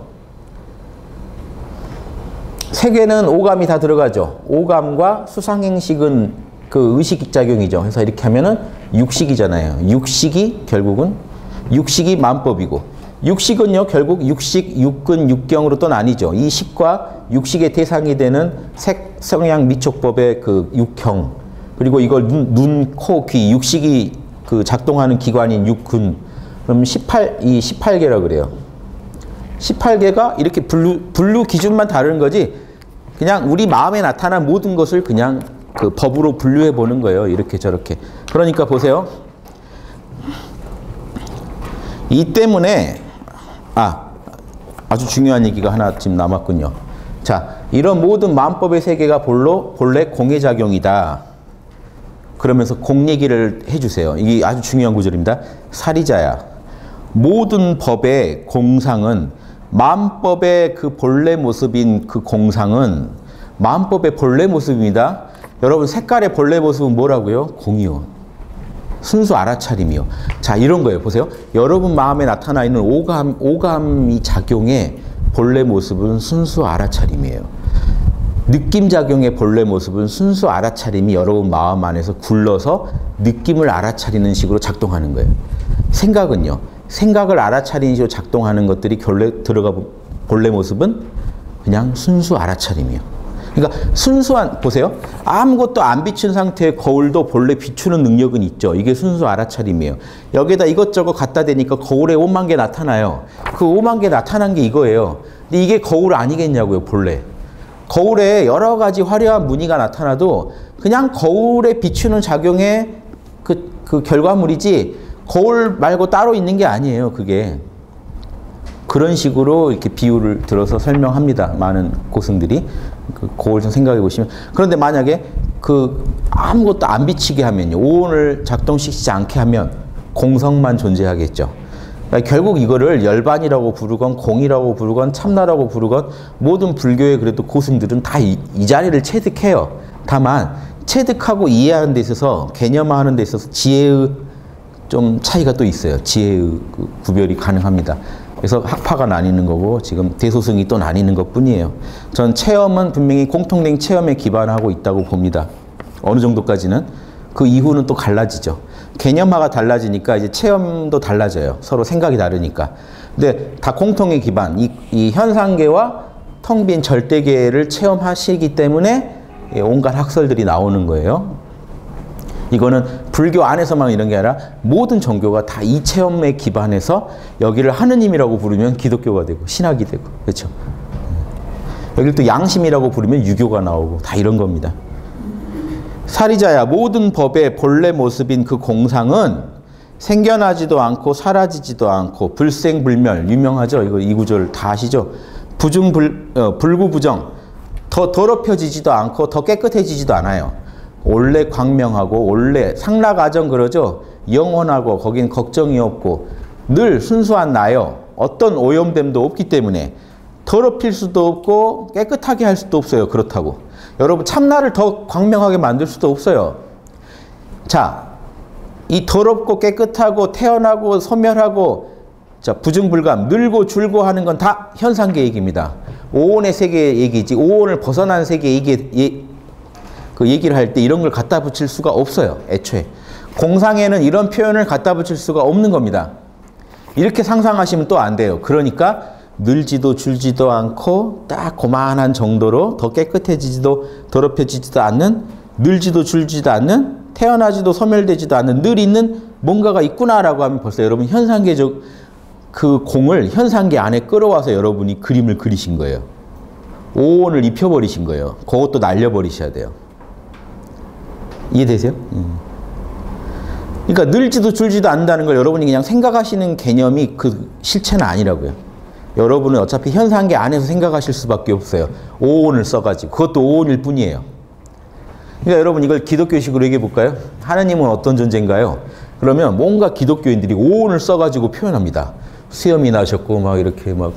색에는 오감이 다 들어가죠. 오감과 수상행식은 그 의식작용이죠. 그래서 이렇게 하면은 육식이잖아요. 육식이 결국은 육식이 만법이고 육식은요 결국 육식, 육근, 육경으로 또 나뉘죠. 이 식과 육식의 대상이 되는 색, 성향, 미촉법의 그 육형 그리고 이걸 눈, 눈, 코, 귀 육식이 그 작동하는 기관인 육근 그럼 십팔, 이 십팔 개라 그래요. 십팔 개가 이렇게 분류, 분류 기준만 다른 거지 그냥 우리 마음에 나타난 모든 것을 그냥 그 법으로 분류해 보는 거예요. 이렇게 저렇게. 그러니까 보세요. 이 때문에 아 아주 중요한 얘기가 하나 지금 남았군요. 자, 이런 모든 마음법의 세계가 본로, 본래 공의 작용이다. 그러면서 공 얘기를 해주세요. 이게 아주 중요한 구절입니다. 사리자야. 모든 법의 공상은 마음법의 그 본래 모습인 그 공상은 마음법의 본래 모습입니다. 여러분 색깔의 본래 모습은 뭐라고요? 공이요. 순수 알아차림이요. 자, 이런 거예요. 보세요. 여러분 마음에 나타나 있는 오감, 오감이 작용의 본래 모습은 순수 알아차림이에요. 느낌 작용의 본래 모습은 순수 알아차림이 여러분 마음 안에서 굴러서 느낌을 알아차리는 식으로 작동하는 거예요. 생각은요. 생각을 알아차리는 식으로 작동하는 것들이 본래 들어가 본래 모습은 그냥 순수 알아차림이요. 그러니까 순수한, 보세요. 아무것도 안 비춘 상태의 거울도 본래 비추는 능력은 있죠. 이게 순수 알아차림이에요. 여기에다 이것저것 갖다 대니까 거울에 오만 개 나타나요. 그 오만 개 나타난 게 이거예요. 근데 이게 거울 아니겠냐고요, 본래. 거울에 여러 가지 화려한 무늬가 나타나도 그냥 거울에 비추는 작용의 그, 그 결과물이지 거울 말고 따로 있는 게 아니에요, 그게. 그런 식으로 이렇게 비유를 들어서 설명합니다. 많은 고승들이. 그 거울 좀 생각해 보시면. 그런데 만약에 그 아무것도 안 비치게 하면요. 오온을 작동시키지 않게 하면 공성만 존재하겠죠. 그러니까 결국 이거를 열반이라고 부르건 공이라고 부르건 참나라고 부르건 모든 불교의 그래도 고승들은 다 이 이 자리를 체득해요. 다만 체득하고 이해하는 데 있어서 개념화하는 데 있어서 지혜의 좀 차이가 또 있어요. 지혜의 그 구별이 가능합니다. 그래서 학파가 나뉘는 거고 지금 대소승이 또 나뉘는 것뿐이에요. 전 체험은 분명히 공통된 체험에 기반하고 있다고 봅니다. 어느 정도까지는. 그 이후는 또 갈라지죠. 개념화가 달라지니까 이제 체험도 달라져요. 서로 생각이 다르니까. 근데 다 공통의 기반, 이, 이 현상계와 텅 빈 절대계를 체험하시기 때문에 온갖 학설들이 나오는 거예요. 이거는 불교 안에서만 이런 게 아니라 모든 종교가 다 이 체험에 기반해서 여기를 하느님이라고 부르면 기독교가 되고 신학이 되고 그렇죠. 여기를 또 양심이라고 부르면 유교가 나오고 다 이런 겁니다. 사리자야, 모든 법의 본래 모습인 그 공상은 생겨나지도 않고 사라지지도 않고 불생불멸, 유명하죠. 이거 이 구절 다 아시죠. 부중불, 어, 불구부정, 더 더럽혀지지도 않고 더 깨끗해지지도 않아요. 원래 광명하고 원래 상락아정 그러죠. 영원하고 거긴 걱정이 없고 늘 순수한 나요. 어떤 오염됨도 없기 때문에 더럽힐 수도 없고 깨끗하게 할 수도 없어요. 그렇다고. 여러분 참나를 더 광명하게 만들 수도 없어요. 자, 이 더럽고 깨끗하고 태어나고 소멸하고 자, 부증불감, 늘고 줄고 하는 건 다 현상계 얘기입니다. 오온의 세계 얘기지 오온을 벗어난 세계 얘기, 예, 그 얘기를 할 때 이런 걸 갖다 붙일 수가 없어요. 애초에. 공상에는 이런 표현을 갖다 붙일 수가 없는 겁니다. 이렇게 상상하시면 또 안 돼요. 그러니까 늘지도 줄지도 않고 딱 고만한 정도로 더 깨끗해지지도 더럽혀지지도 않는 늘지도 줄지도 않는 태어나지도 소멸되지도 않는 늘 있는 뭔가가 있구나라고 하면 벌써 여러분 현상계적 그 공을 현상계 안에 끌어와서 여러분이 그림을 그리신 거예요. 오온을 입혀버리신 거예요. 그것도 날려버리셔야 돼요. 이해되세요? 음. 그러니까 늘지도 줄지도 않는다는 걸 여러분이 그냥 생각하시는 개념이 그 실체는 아니라고요. 여러분은 어차피 현상계 안에서 생각하실 수밖에 없어요. 오온을 써가지고. 그것도 오온일 뿐이에요. 그러니까 여러분 이걸 기독교식으로 얘기해 볼까요? 하나님은 어떤 존재인가요? 그러면 뭔가 기독교인들이 오온을 써가지고 표현합니다. 수염이 나셨고 막 이렇게 막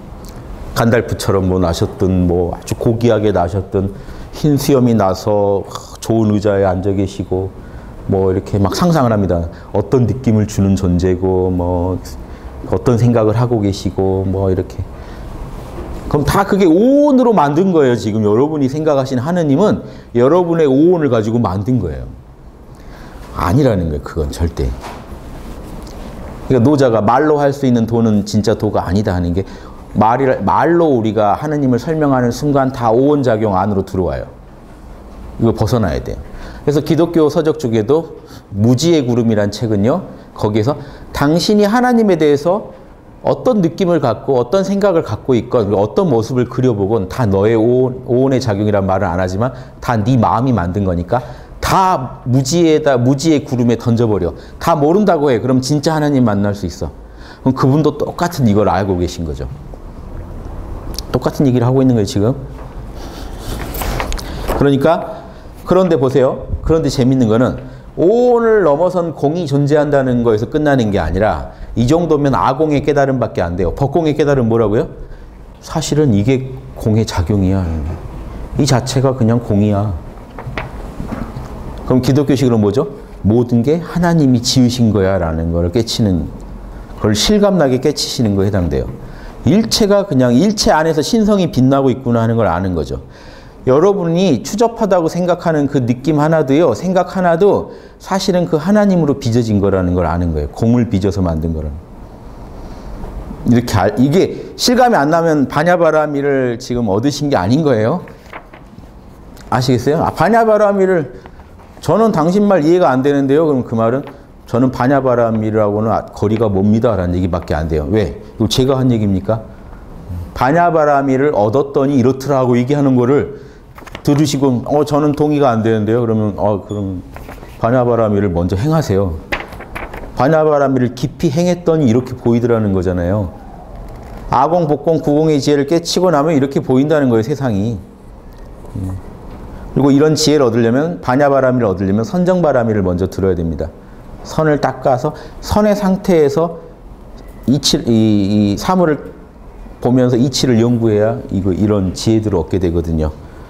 간달프처럼 뭐 나셨든 뭐 아주 고귀하게 나셨든 흰 수염이 나서 좋은 의자에 앉아 계시고 뭐 이렇게 막 상상을 합니다. 어떤 느낌을 주는 존재고 뭐 어떤 생각을 하고 계시고 뭐 이렇게. 그럼 다 그게 오온으로 만든 거예요. 지금 여러분이 생각하신 하느님은 여러분의 오온을 가지고 만든 거예요. 아니라는 거예요. 그건 절대. 그러니까 노자가 말로 할 수 있는 도는 진짜 도가 아니다 하는 게 말이, 말로 우리가 하느님을 설명하는 순간 다 오온작용 안으로 들어와요. 이거 벗어나야 돼요. 그래서 기독교 서적 중에도 무지의 구름이란 책은요. 거기에서 당신이 하나님에 대해서 어떤 느낌을 갖고 어떤 생각을 갖고 있건 어떤 모습을 그려보건 다 너의 오온, 오온의 작용이란 말은 안 하지만 다 네 마음이 만든 거니까 다 무지에다 무지의 구름에 던져버려. 다 모른다고 해. 그럼 진짜 하나님 만날 수 있어. 그럼 그분도 똑같은 이걸 알고 계신 거죠. 똑같은 얘기를 하고 있는 거예요 지금. 그러니까 그런데 보세요. 그런데 재밌는 거는 오온을 넘어선 공이 존재한다는 거에서 끝나는 게 아니라 이 정도면 아공의 깨달음밖에 안 돼요. 법공의 깨달음 뭐라고요? 사실은 이게 공의 작용이야. 이 자체가 그냥 공이야. 그럼 기독교식으로 뭐죠? 모든 게 하나님이 지으신 거야 라는 걸 깨치는, 그걸 실감나게 깨치시는 거에 해당돼요. 일체가 그냥 일체 안에서 신성이 빛나고 있구나 하는 걸 아는 거죠. 여러분이 추접하다고 생각하는 그 느낌 하나도요, 생각 하나도 사실은 그 하나님으로 빚어진 거라는 걸 아는 거예요. 공을 빚어서 만든 거라는. 이렇게 알, 이게 실감이 안 나면 바냐바라미를 지금 얻으신 게 아닌 거예요. 아시겠어요? 아, 바냐바라미를 저는 당신 말 이해가 안 되는데요. 그럼 그 말은 저는 바냐바라미라고는 거리가 멉니다 라는 얘기밖에 안 돼요. 왜? 이거 제가 한 얘기입니까? 바냐바라미를 얻었더니 이렇더라고 얘기하는 거를 들으시고 어 저는 동의가 안 되는데요. 그러면 어 그럼 바냐바라미를 먼저 행하세요. 바냐바라미를 깊이 행했더니 이렇게 보이더라는 거잖아요. 아공, 복공, 구공의 지혜를 깨치고 나면 이렇게 보인다는 거예요. 세상이. 그리고 이런 지혜를 얻으려면 바냐바라미를 얻으려면 선정바라미를 먼저 들어야 됩니다. 선을 닦아서 선의 상태에서 이치, 이, 이 사물을 보면서 이치를 연구해야 이거 이런 지혜들을 얻게 되거든요.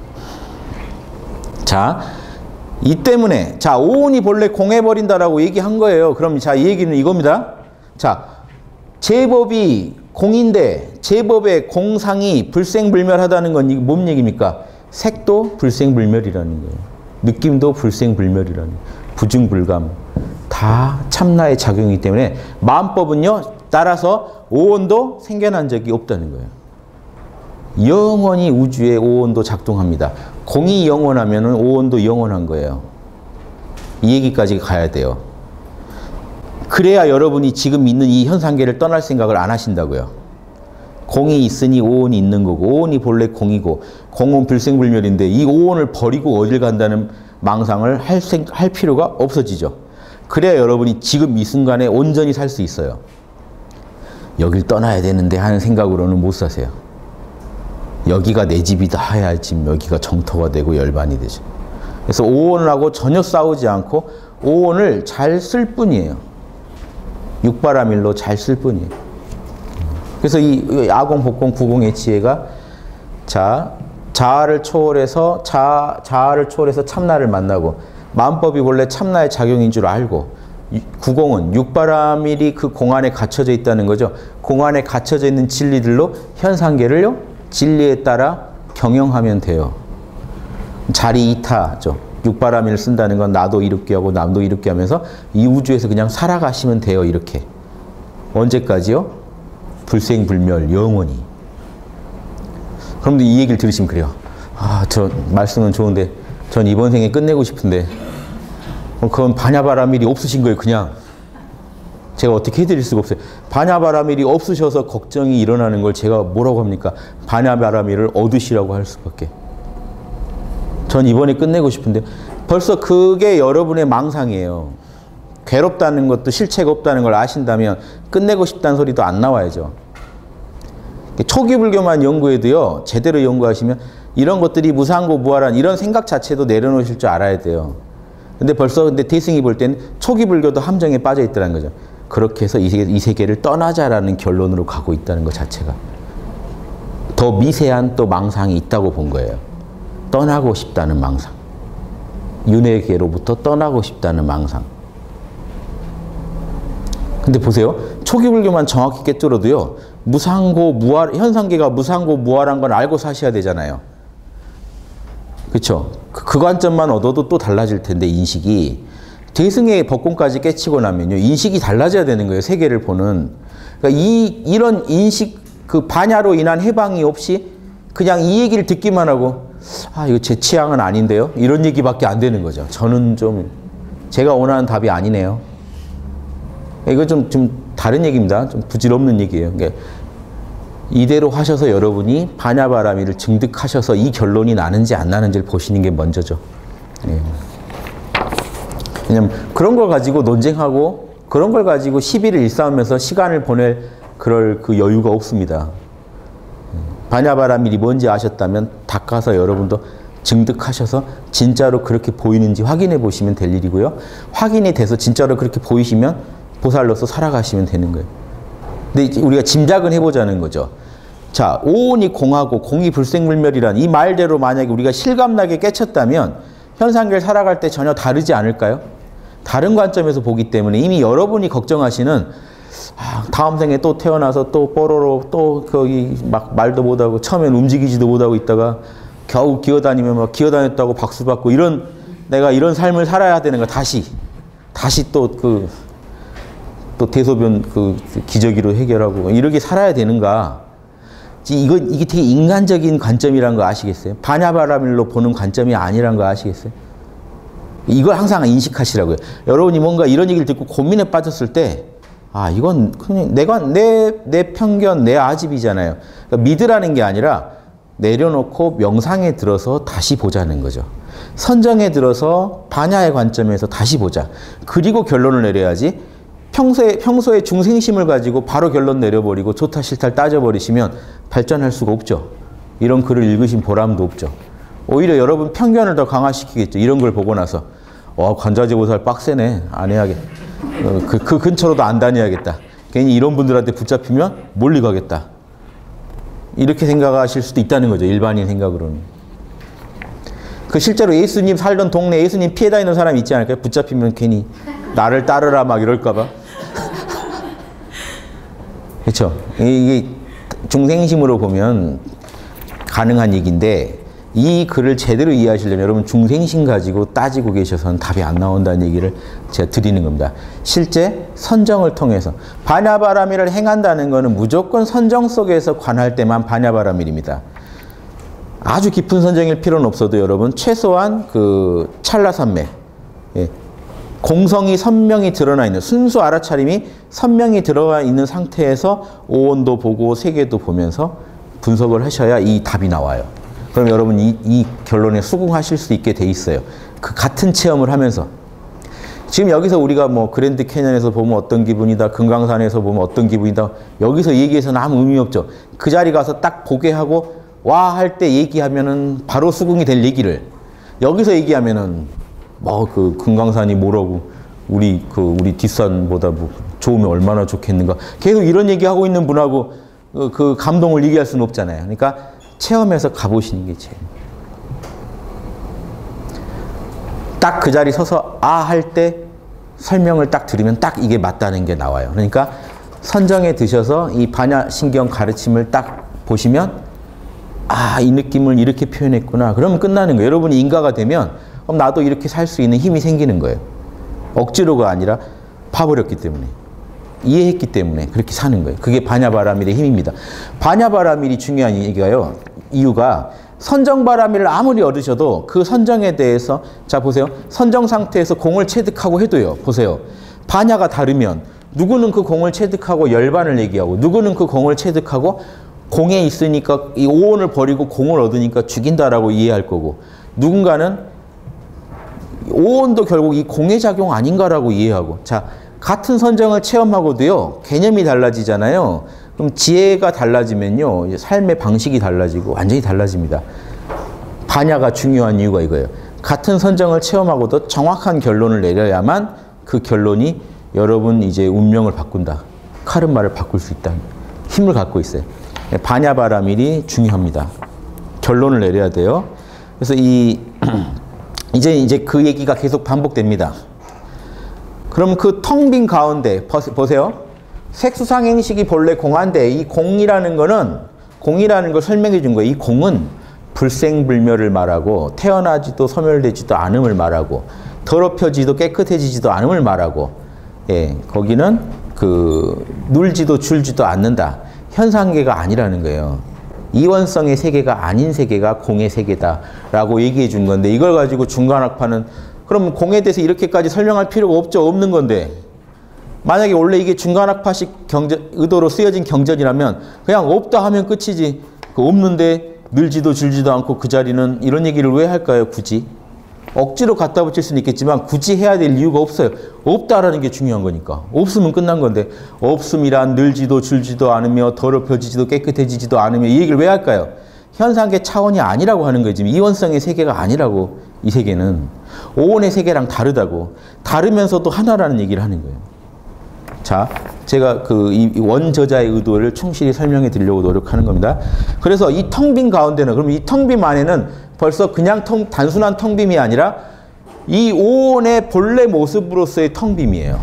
자, 이 때문에 자 오온이 본래 공해버린다라고 얘기한 거예요. 그럼 자 이 얘기는 이겁니다. 자, 제법이 공인데 제법의 공상이 불생불멸하다는 건 뭔 얘기입니까? 색도 불생불멸이라는 거예요. 느낌도 불생불멸이라는 거예요. 부증불감. 다 참나의 작용이기 때문에 마음법은요. 따라서 오온도 생겨난 적이 없다는 거예요. 영원히 우주에 오온도 작동합니다. 공이 영원하면 오온도 영원한 거예요. 이 얘기까지 가야 돼요. 그래야 여러분이 지금 있는 이 현상계를 떠날 생각을 안 하신다고요. 공이 있으니 오온이 있는 거고 오온이 본래 공이고 공은 불생불멸인데 이 오온을 버리고 어딜 간다는 망상을 할, 생, 할 필요가 없어지죠. 그래야 여러분이 지금 이 순간에 온전히 살 수 있어요. 여길 떠나야 되는데 하는 생각으로는 못 사세요. 여기가 내 집이다 해야지 여기가 정토가 되고 열반이 되죠. 그래서 오온하고 전혀 싸우지 않고 오온을 잘 쓸 뿐이에요. 육바라밀로 잘 쓸 뿐이에요. 그래서 이 아공, 복공, 구공의 지혜가 자, 자아를 초월해서 자, 자아를 초월해서 참나를 만나고 마음법이 원래 참나의 작용인 줄 알고 구공은 육바라밀이 그 공안에 갇혀져 있다는 거죠. 공안에 갇혀져 있는 진리들로 현상계를요 진리에 따라 경영하면 돼요. 자리 이타죠. 육바라밀을 쓴다는 건 나도 이롭게 하고 남도 이롭게 하면서 이 우주에서 그냥 살아가시면 돼요. 이렇게. 언제까지요? 불생불멸 영원히. 그럼 이 얘기를 들으시면 그래요. 아, 저 말씀은 좋은데 전 이번 생에 끝내고 싶은데 그건 반야바라밀이 없으신 거예요. 그냥. 제가 어떻게 해드릴 수가 없어요. 반야바라밀이 없으셔서 걱정이 일어나는 걸 제가 뭐라고 합니까? 반야바라밀을 얻으시라고 할 수밖에. 전 이번에 끝내고 싶은데 벌써 그게 여러분의 망상이에요. 괴롭다는 것도 실체가 없다는 걸 아신다면 끝내고 싶다는 소리도 안 나와야죠. 초기 불교만 연구해도요. 제대로 연구하시면 이런 것들이 무상고 무아란 이런 생각 자체도 내려놓으실 줄 알아야 돼요. 근데 벌써 근데 대승이 볼 때는 초기 불교도 함정에 빠져 있다는 거죠. 그렇게 해서 이, 세계, 이 세계를 떠나자라는 결론으로 가고 있다는 것 자체가. 더 미세한 또 망상이 있다고 본 거예요. 떠나고 싶다는 망상. 윤회계로부터 떠나고 싶다는 망상. 근데 보세요. 초기 불교만 정확히 깨뚫어도요. 무상고 무아 현상계가 무상고 무아란 건 알고 사셔야 되잖아요. 그렇죠? 그, 그 관점만 얻어도 또 달라질 텐데 인식이 대승의 법공까지 깨치고 나면요. 인식이 달라져야 되는 거예요. 세계를 보는. 그러니까 이 이런 인식 그 반야로 인한 해방이 없이 그냥 이 얘기를 듣기만 하고 아 이거 제 취향은 아닌데요. 이런 얘기밖에 안 되는 거죠. 저는 좀 제가 원하는 답이 아니네요. 이거 좀, 좀 다른 얘기입니다. 좀 부질없는 얘기예요. 그러니까 이대로 하셔서 여러분이 반야바라밀을 증득하셔서 이 결론이 나는지 안 나는지를 보시는 게 먼저죠. 예. 왜냐면 그런 걸 가지고 논쟁하고 그런 걸 가지고 시비를 일삼으면서 시간을 보낼 그럴 그 여유가 없습니다. 반야바라밀이 뭔지 아셨다면 닦아서 여러분도 증득하셔서 진짜로 그렇게 보이는지 확인해 보시면 될 일이고요. 확인이 돼서 진짜로 그렇게 보이시면 보살로서 살아가시면 되는 거예요. 근데 우리가 짐작은 해보자는 거죠. 자, 오온이 공하고 공이 불생불멸이란 이 말대로 만약에 우리가 실감나게 깨쳤다면 현상계를 살아갈 때 전혀 다르지 않을까요? 다른 관점에서 보기 때문에 이미 여러분이 걱정하시는 아, 다음 생에 또 태어나서 또 뽀로로 또 거기 막 말도 못하고 처음엔 움직이지도 못하고 있다가 겨우 기어다니면 막 기어다녔다고 박수 받고 이런 내가 이런 삶을 살아야 되는 거 다시 다시 또 그 또 대소변 그 기저귀로 해결하고 이렇게 살아야 되는가? 이거 이게 되게 인간적인 관점이라는 거 아시겠어요? 반야바라밀로 보는 관점이 아니라는 거 아시겠어요? 이걸 항상 인식하시라고요. 여러분이 뭔가 이런 얘기를 듣고 고민에 빠졌을 때 아, 이건 그냥 내가 내, 내 편견, 내 아집이잖아요. 그러니까 믿으라는 게 아니라 내려놓고 명상에 들어서 다시 보자는 거죠. 선정에 들어서 반야의 관점에서 다시 보자. 그리고 결론을 내려야지 평소에, 평소에 중생심을 가지고 바로 결론 내려버리고 좋다 싫다를 따져버리시면 발전할 수가 없죠. 이런 글을 읽으신 보람도 없죠. 오히려 여러분 편견을 더 강화시키겠죠. 이런 걸 보고 나서 와, 관자재보살 빡세네. 안 해야겠다. 어, 그, 그 근처로도 안 다녀야겠다. 괜히 이런 분들한테 붙잡히면 멀리 가겠다. 이렇게 생각하실 수도 있다는 거죠. 일반인 생각으로는. 그 실제로 예수님 살던 동네 예수님 피해 다니는 사람이 있지 않을까요? 붙잡히면 괜히 나를 따르라 막 이럴까 봐. 그렇죠? 이게 중생심으로 보면 가능한 얘기인데 이 글을 제대로 이해하시려면 여러분 중생심 가지고 따지고 계셔서는 답이 안 나온다는 얘기를 제가 드리는 겁니다. 실제 선정을 통해서 반야바라밀을 행한다는 것은 무조건 선정 속에서 관할 때만 반야바라밀입니다. 아주 깊은 선정일 필요는 없어도 여러분 최소한 그 찰나산매 예. 공성이 선명히 드러나 있는 순수 알아차림이 선명히 들어가 있는 상태에서 오온도 보고 세계도 보면서 분석을 하셔야 이 답이 나와요. 그럼 여러분 이, 이 결론에 수긍하실 수 있게 돼 있어요. 그 같은 체험을 하면서 지금 여기서 우리가 뭐 그랜드 캐년에서 보면 어떤 기분이다, 금강산에서 보면 어떤 기분이다 여기서 얘기해서는 아무 의미 없죠. 그 자리 가서 딱 보게 하고 와 할 때 얘기하면은 바로 수긍이 될 얘기를 여기서 얘기하면은 뭐 그 금강산이 뭐라고 우리 그 우리 뒷산보다 뭐 좋으면 얼마나 좋겠는가. 계속 이런 얘기하고 있는 분하고 그, 그 감동을 얘기할 수는 없잖아요. 그러니까 체험해서 가보시는 게 제일. 딱 그 자리 서서 아 할 때 설명을 딱 들으면 딱 이게 맞다는 게 나와요. 그러니까 선정에 드셔서 이 반야신경 가르침을 딱 보시면 아, 이 느낌을 이렇게 표현했구나. 그러면 끝나는 거예요. 여러분이 인가가 되면 그럼 나도 이렇게 살 수 있는 힘이 생기는 거예요. 억지로가 아니라 봐버렸기 때문에. 이해했기 때문에 그렇게 사는 거예요. 그게 반야바라밀의 힘입니다. 반야바라밀이 중요한 얘기가요. 이유가 선정바라밀을 아무리 얻으셔도 그 선정에 대해서 자 보세요. 선정 상태에서 공을 체득하고 해도요. 보세요. 반야가 다르면 누구는 그 공을 체득하고 열반을 얘기하고 누구는 그 공을 체득하고 공에 있으니까 이 오온을 버리고 공을 얻으니까 죽인다라고 이해할 거고 누군가는 오온도 결국 이 공의 작용 아닌가라고 이해하고 자 같은 선정을 체험하고도요. 개념이 달라지잖아요. 그럼 지혜가 달라지면요. 이제 삶의 방식이 달라지고 완전히 달라집니다. 반야가 중요한 이유가 이거예요. 같은 선정을 체험하고도 정확한 결론을 내려야만 그 결론이 여러분 이제 운명을 바꾼다. 카르마를 바꿀 수 있다. 힘을 갖고 있어요. 반야바라밀이 중요합니다. 결론을 내려야 돼요. 그래서 이 이제 이제 그 얘기가 계속 반복됩니다. 그럼 그 텅 빈 가운데 보세요. 색수상행식이 본래 공한데 이 공이라는 거는 공이라는 걸 설명해 준 거예요. 이 공은 불생불멸을 말하고 태어나지도 소멸되지도 않음을 말하고 더럽혀지도 깨끗해지지도 않음을 말하고 예, 거기는 그 눌지도 줄지도 않는다. 현상계가 아니라는 거예요. 이원성의 세계가 아닌 세계가 공의 세계다라고 얘기해 준 건데 이걸 가지고 중간학파는 그럼 공에 대해서 이렇게까지 설명할 필요가 없죠. 없는 건데 만약에 원래 이게 중간학파식 경전, 의도로 쓰여진 경전이라면 그냥 없다 하면 끝이지. 그 없는데 늘지도 줄지도 않고 그 자리는 이런 얘기를 왜 할까요? 굳이. 억지로 갖다 붙일 수는 있겠지만 굳이 해야 될 이유가 없어요. 없다라는 게 중요한 거니까. 없으면 끝난 건데 없음이란 늘지도 줄지도 않으며 더럽혀지지도 깨끗해지지도 않으며 이 얘기를 왜 할까요? 현상계 차원이 아니라고 하는 거지. 이원성의 세계가 아니라고 이 세계는. 오온의 세계랑 다르다고. 다르면서도 하나라는 얘기를 하는 거예요. 자, 제가 그 이 원저자의 의도를 충실히 설명해 드리려고 노력하는 겁니다. 그래서 이 텅 빈 가운데는 그럼 이 텅 빈 안에는 벌써 그냥 텅, 단순한 텅 빈이 아니라 이 오온의 본래 모습으로서의 텅 빈이에요.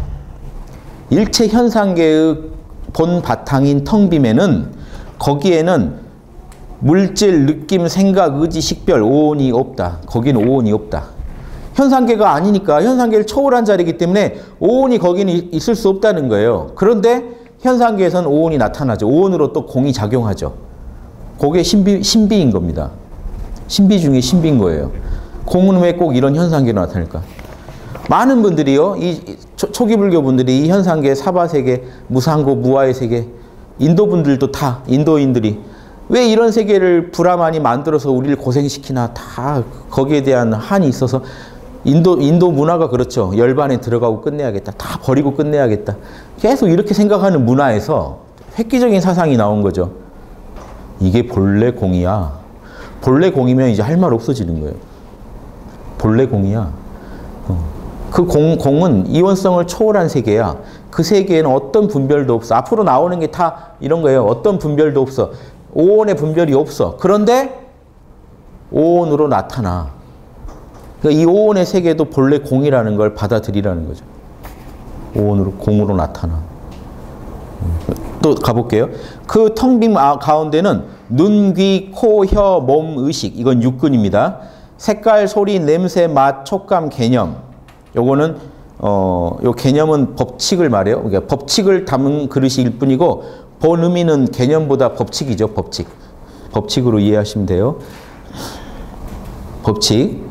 일체 현상계의 본 바탕인 텅 빈에는 거기에는 물질, 느낌, 생각, 의지, 식별, 오온이 없다. 거기는 오온이 없다. 현상계가 아니니까 현상계를 초월한 자리이기 때문에 오온이 거기는 있을 수 없다는 거예요. 그런데 현상계에서는 오온이 나타나죠. 오온으로 또 공이 작용하죠. 그게 신비, 신비인 겁니다. 신비 중에 신비인 거예요. 공은 왜 꼭 이런 현상계로 나타날까? 많은 분들이요. 이 초, 초기 불교 분들이 이 현상계, 사바세계, 무상고, 무아의 세계 인도 분들도 다 인도인들이 왜 이런 세계를 브라만이 만들어서 우리를 고생시키나 다 거기에 대한 한이 있어서 인도, 인도 문화가 그렇죠. 열반에 들어가고 끝내야겠다. 다 버리고 끝내야겠다. 계속 이렇게 생각하는 문화에서 획기적인 사상이 나온 거죠. 이게 본래 공이야. 본래 공이면 이제 할 말 없어지는 거예요. 본래 공이야. 그 공, 공은 이원성을 초월한 세계야. 그 세계에는 어떤 분별도 없어. 앞으로 나오는 게 다 이런 거예요. 어떤 분별도 없어. 오온의 분별이 없어. 그런데 오온으로 나타나. 그러니까 이 오온의 세계도 본래 공이라는 걸 받아들이라는 거죠. 오온으로, 공으로 나타나. 또 가볼게요. 그 텅 빈 가운데는 눈, 귀, 코, 혀, 몸, 의식. 이건 육근입니다. 색깔, 소리, 냄새, 맛, 촉감, 개념. 요거는 어, 요 개념은 법칙을 말해요. 그러니까 법칙을 담은 그릇일 뿐이고 본 의미는 개념보다 법칙이죠. 법칙. 법칙으로 이해하시면 돼요. 법칙.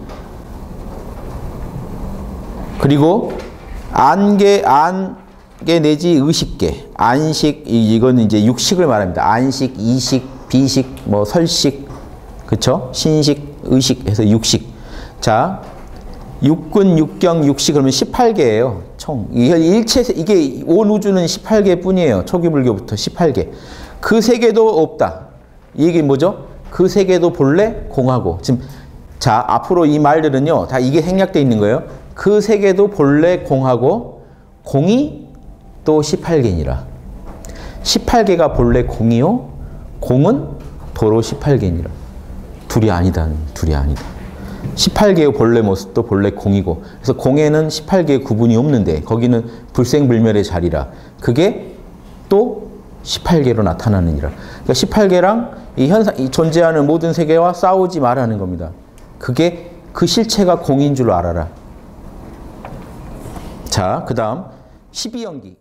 그리고 안개, 안개 내지 의식계. 안식, 이건 이제 육식을 말합니다. 안식, 이식, 비식, 뭐 설식, 그쵸? 신식, 의식 해서 육식. 자, 육근, 육경, 육식 그러면 십팔 개예요. 총. 일체, 이게 온 우주는 십팔 개 뿐이에요. 초기불교부터 십팔 개. 그 세 개도 없다. 이 얘기 뭐죠? 그 세 개도 본래 공하고. 지금 자, 앞으로 이 말들은요, 다 이게 생략되어 있는 거예요. 그 세계도 본래 공하고 공이 또 십팔 개니라. 십팔 개가 본래 공이요, 공은 도로 십팔 개니라. 둘이 아니다. 둘이 아니다. 십팔 개의 본래 모습도 본래 공이고, 그래서 공에는 십팔 개의 구분이 없는데 거기는 불생불멸의 자리라. 그게 또 십팔 개로 나타나느니라. 그러니까 십팔 개랑 이 현상, 이 존재하는 모든 세계와 싸우지 말라는 겁니다. 그게 그 실체가 공인 줄 알아라. 자, 그 다음 십이 연기.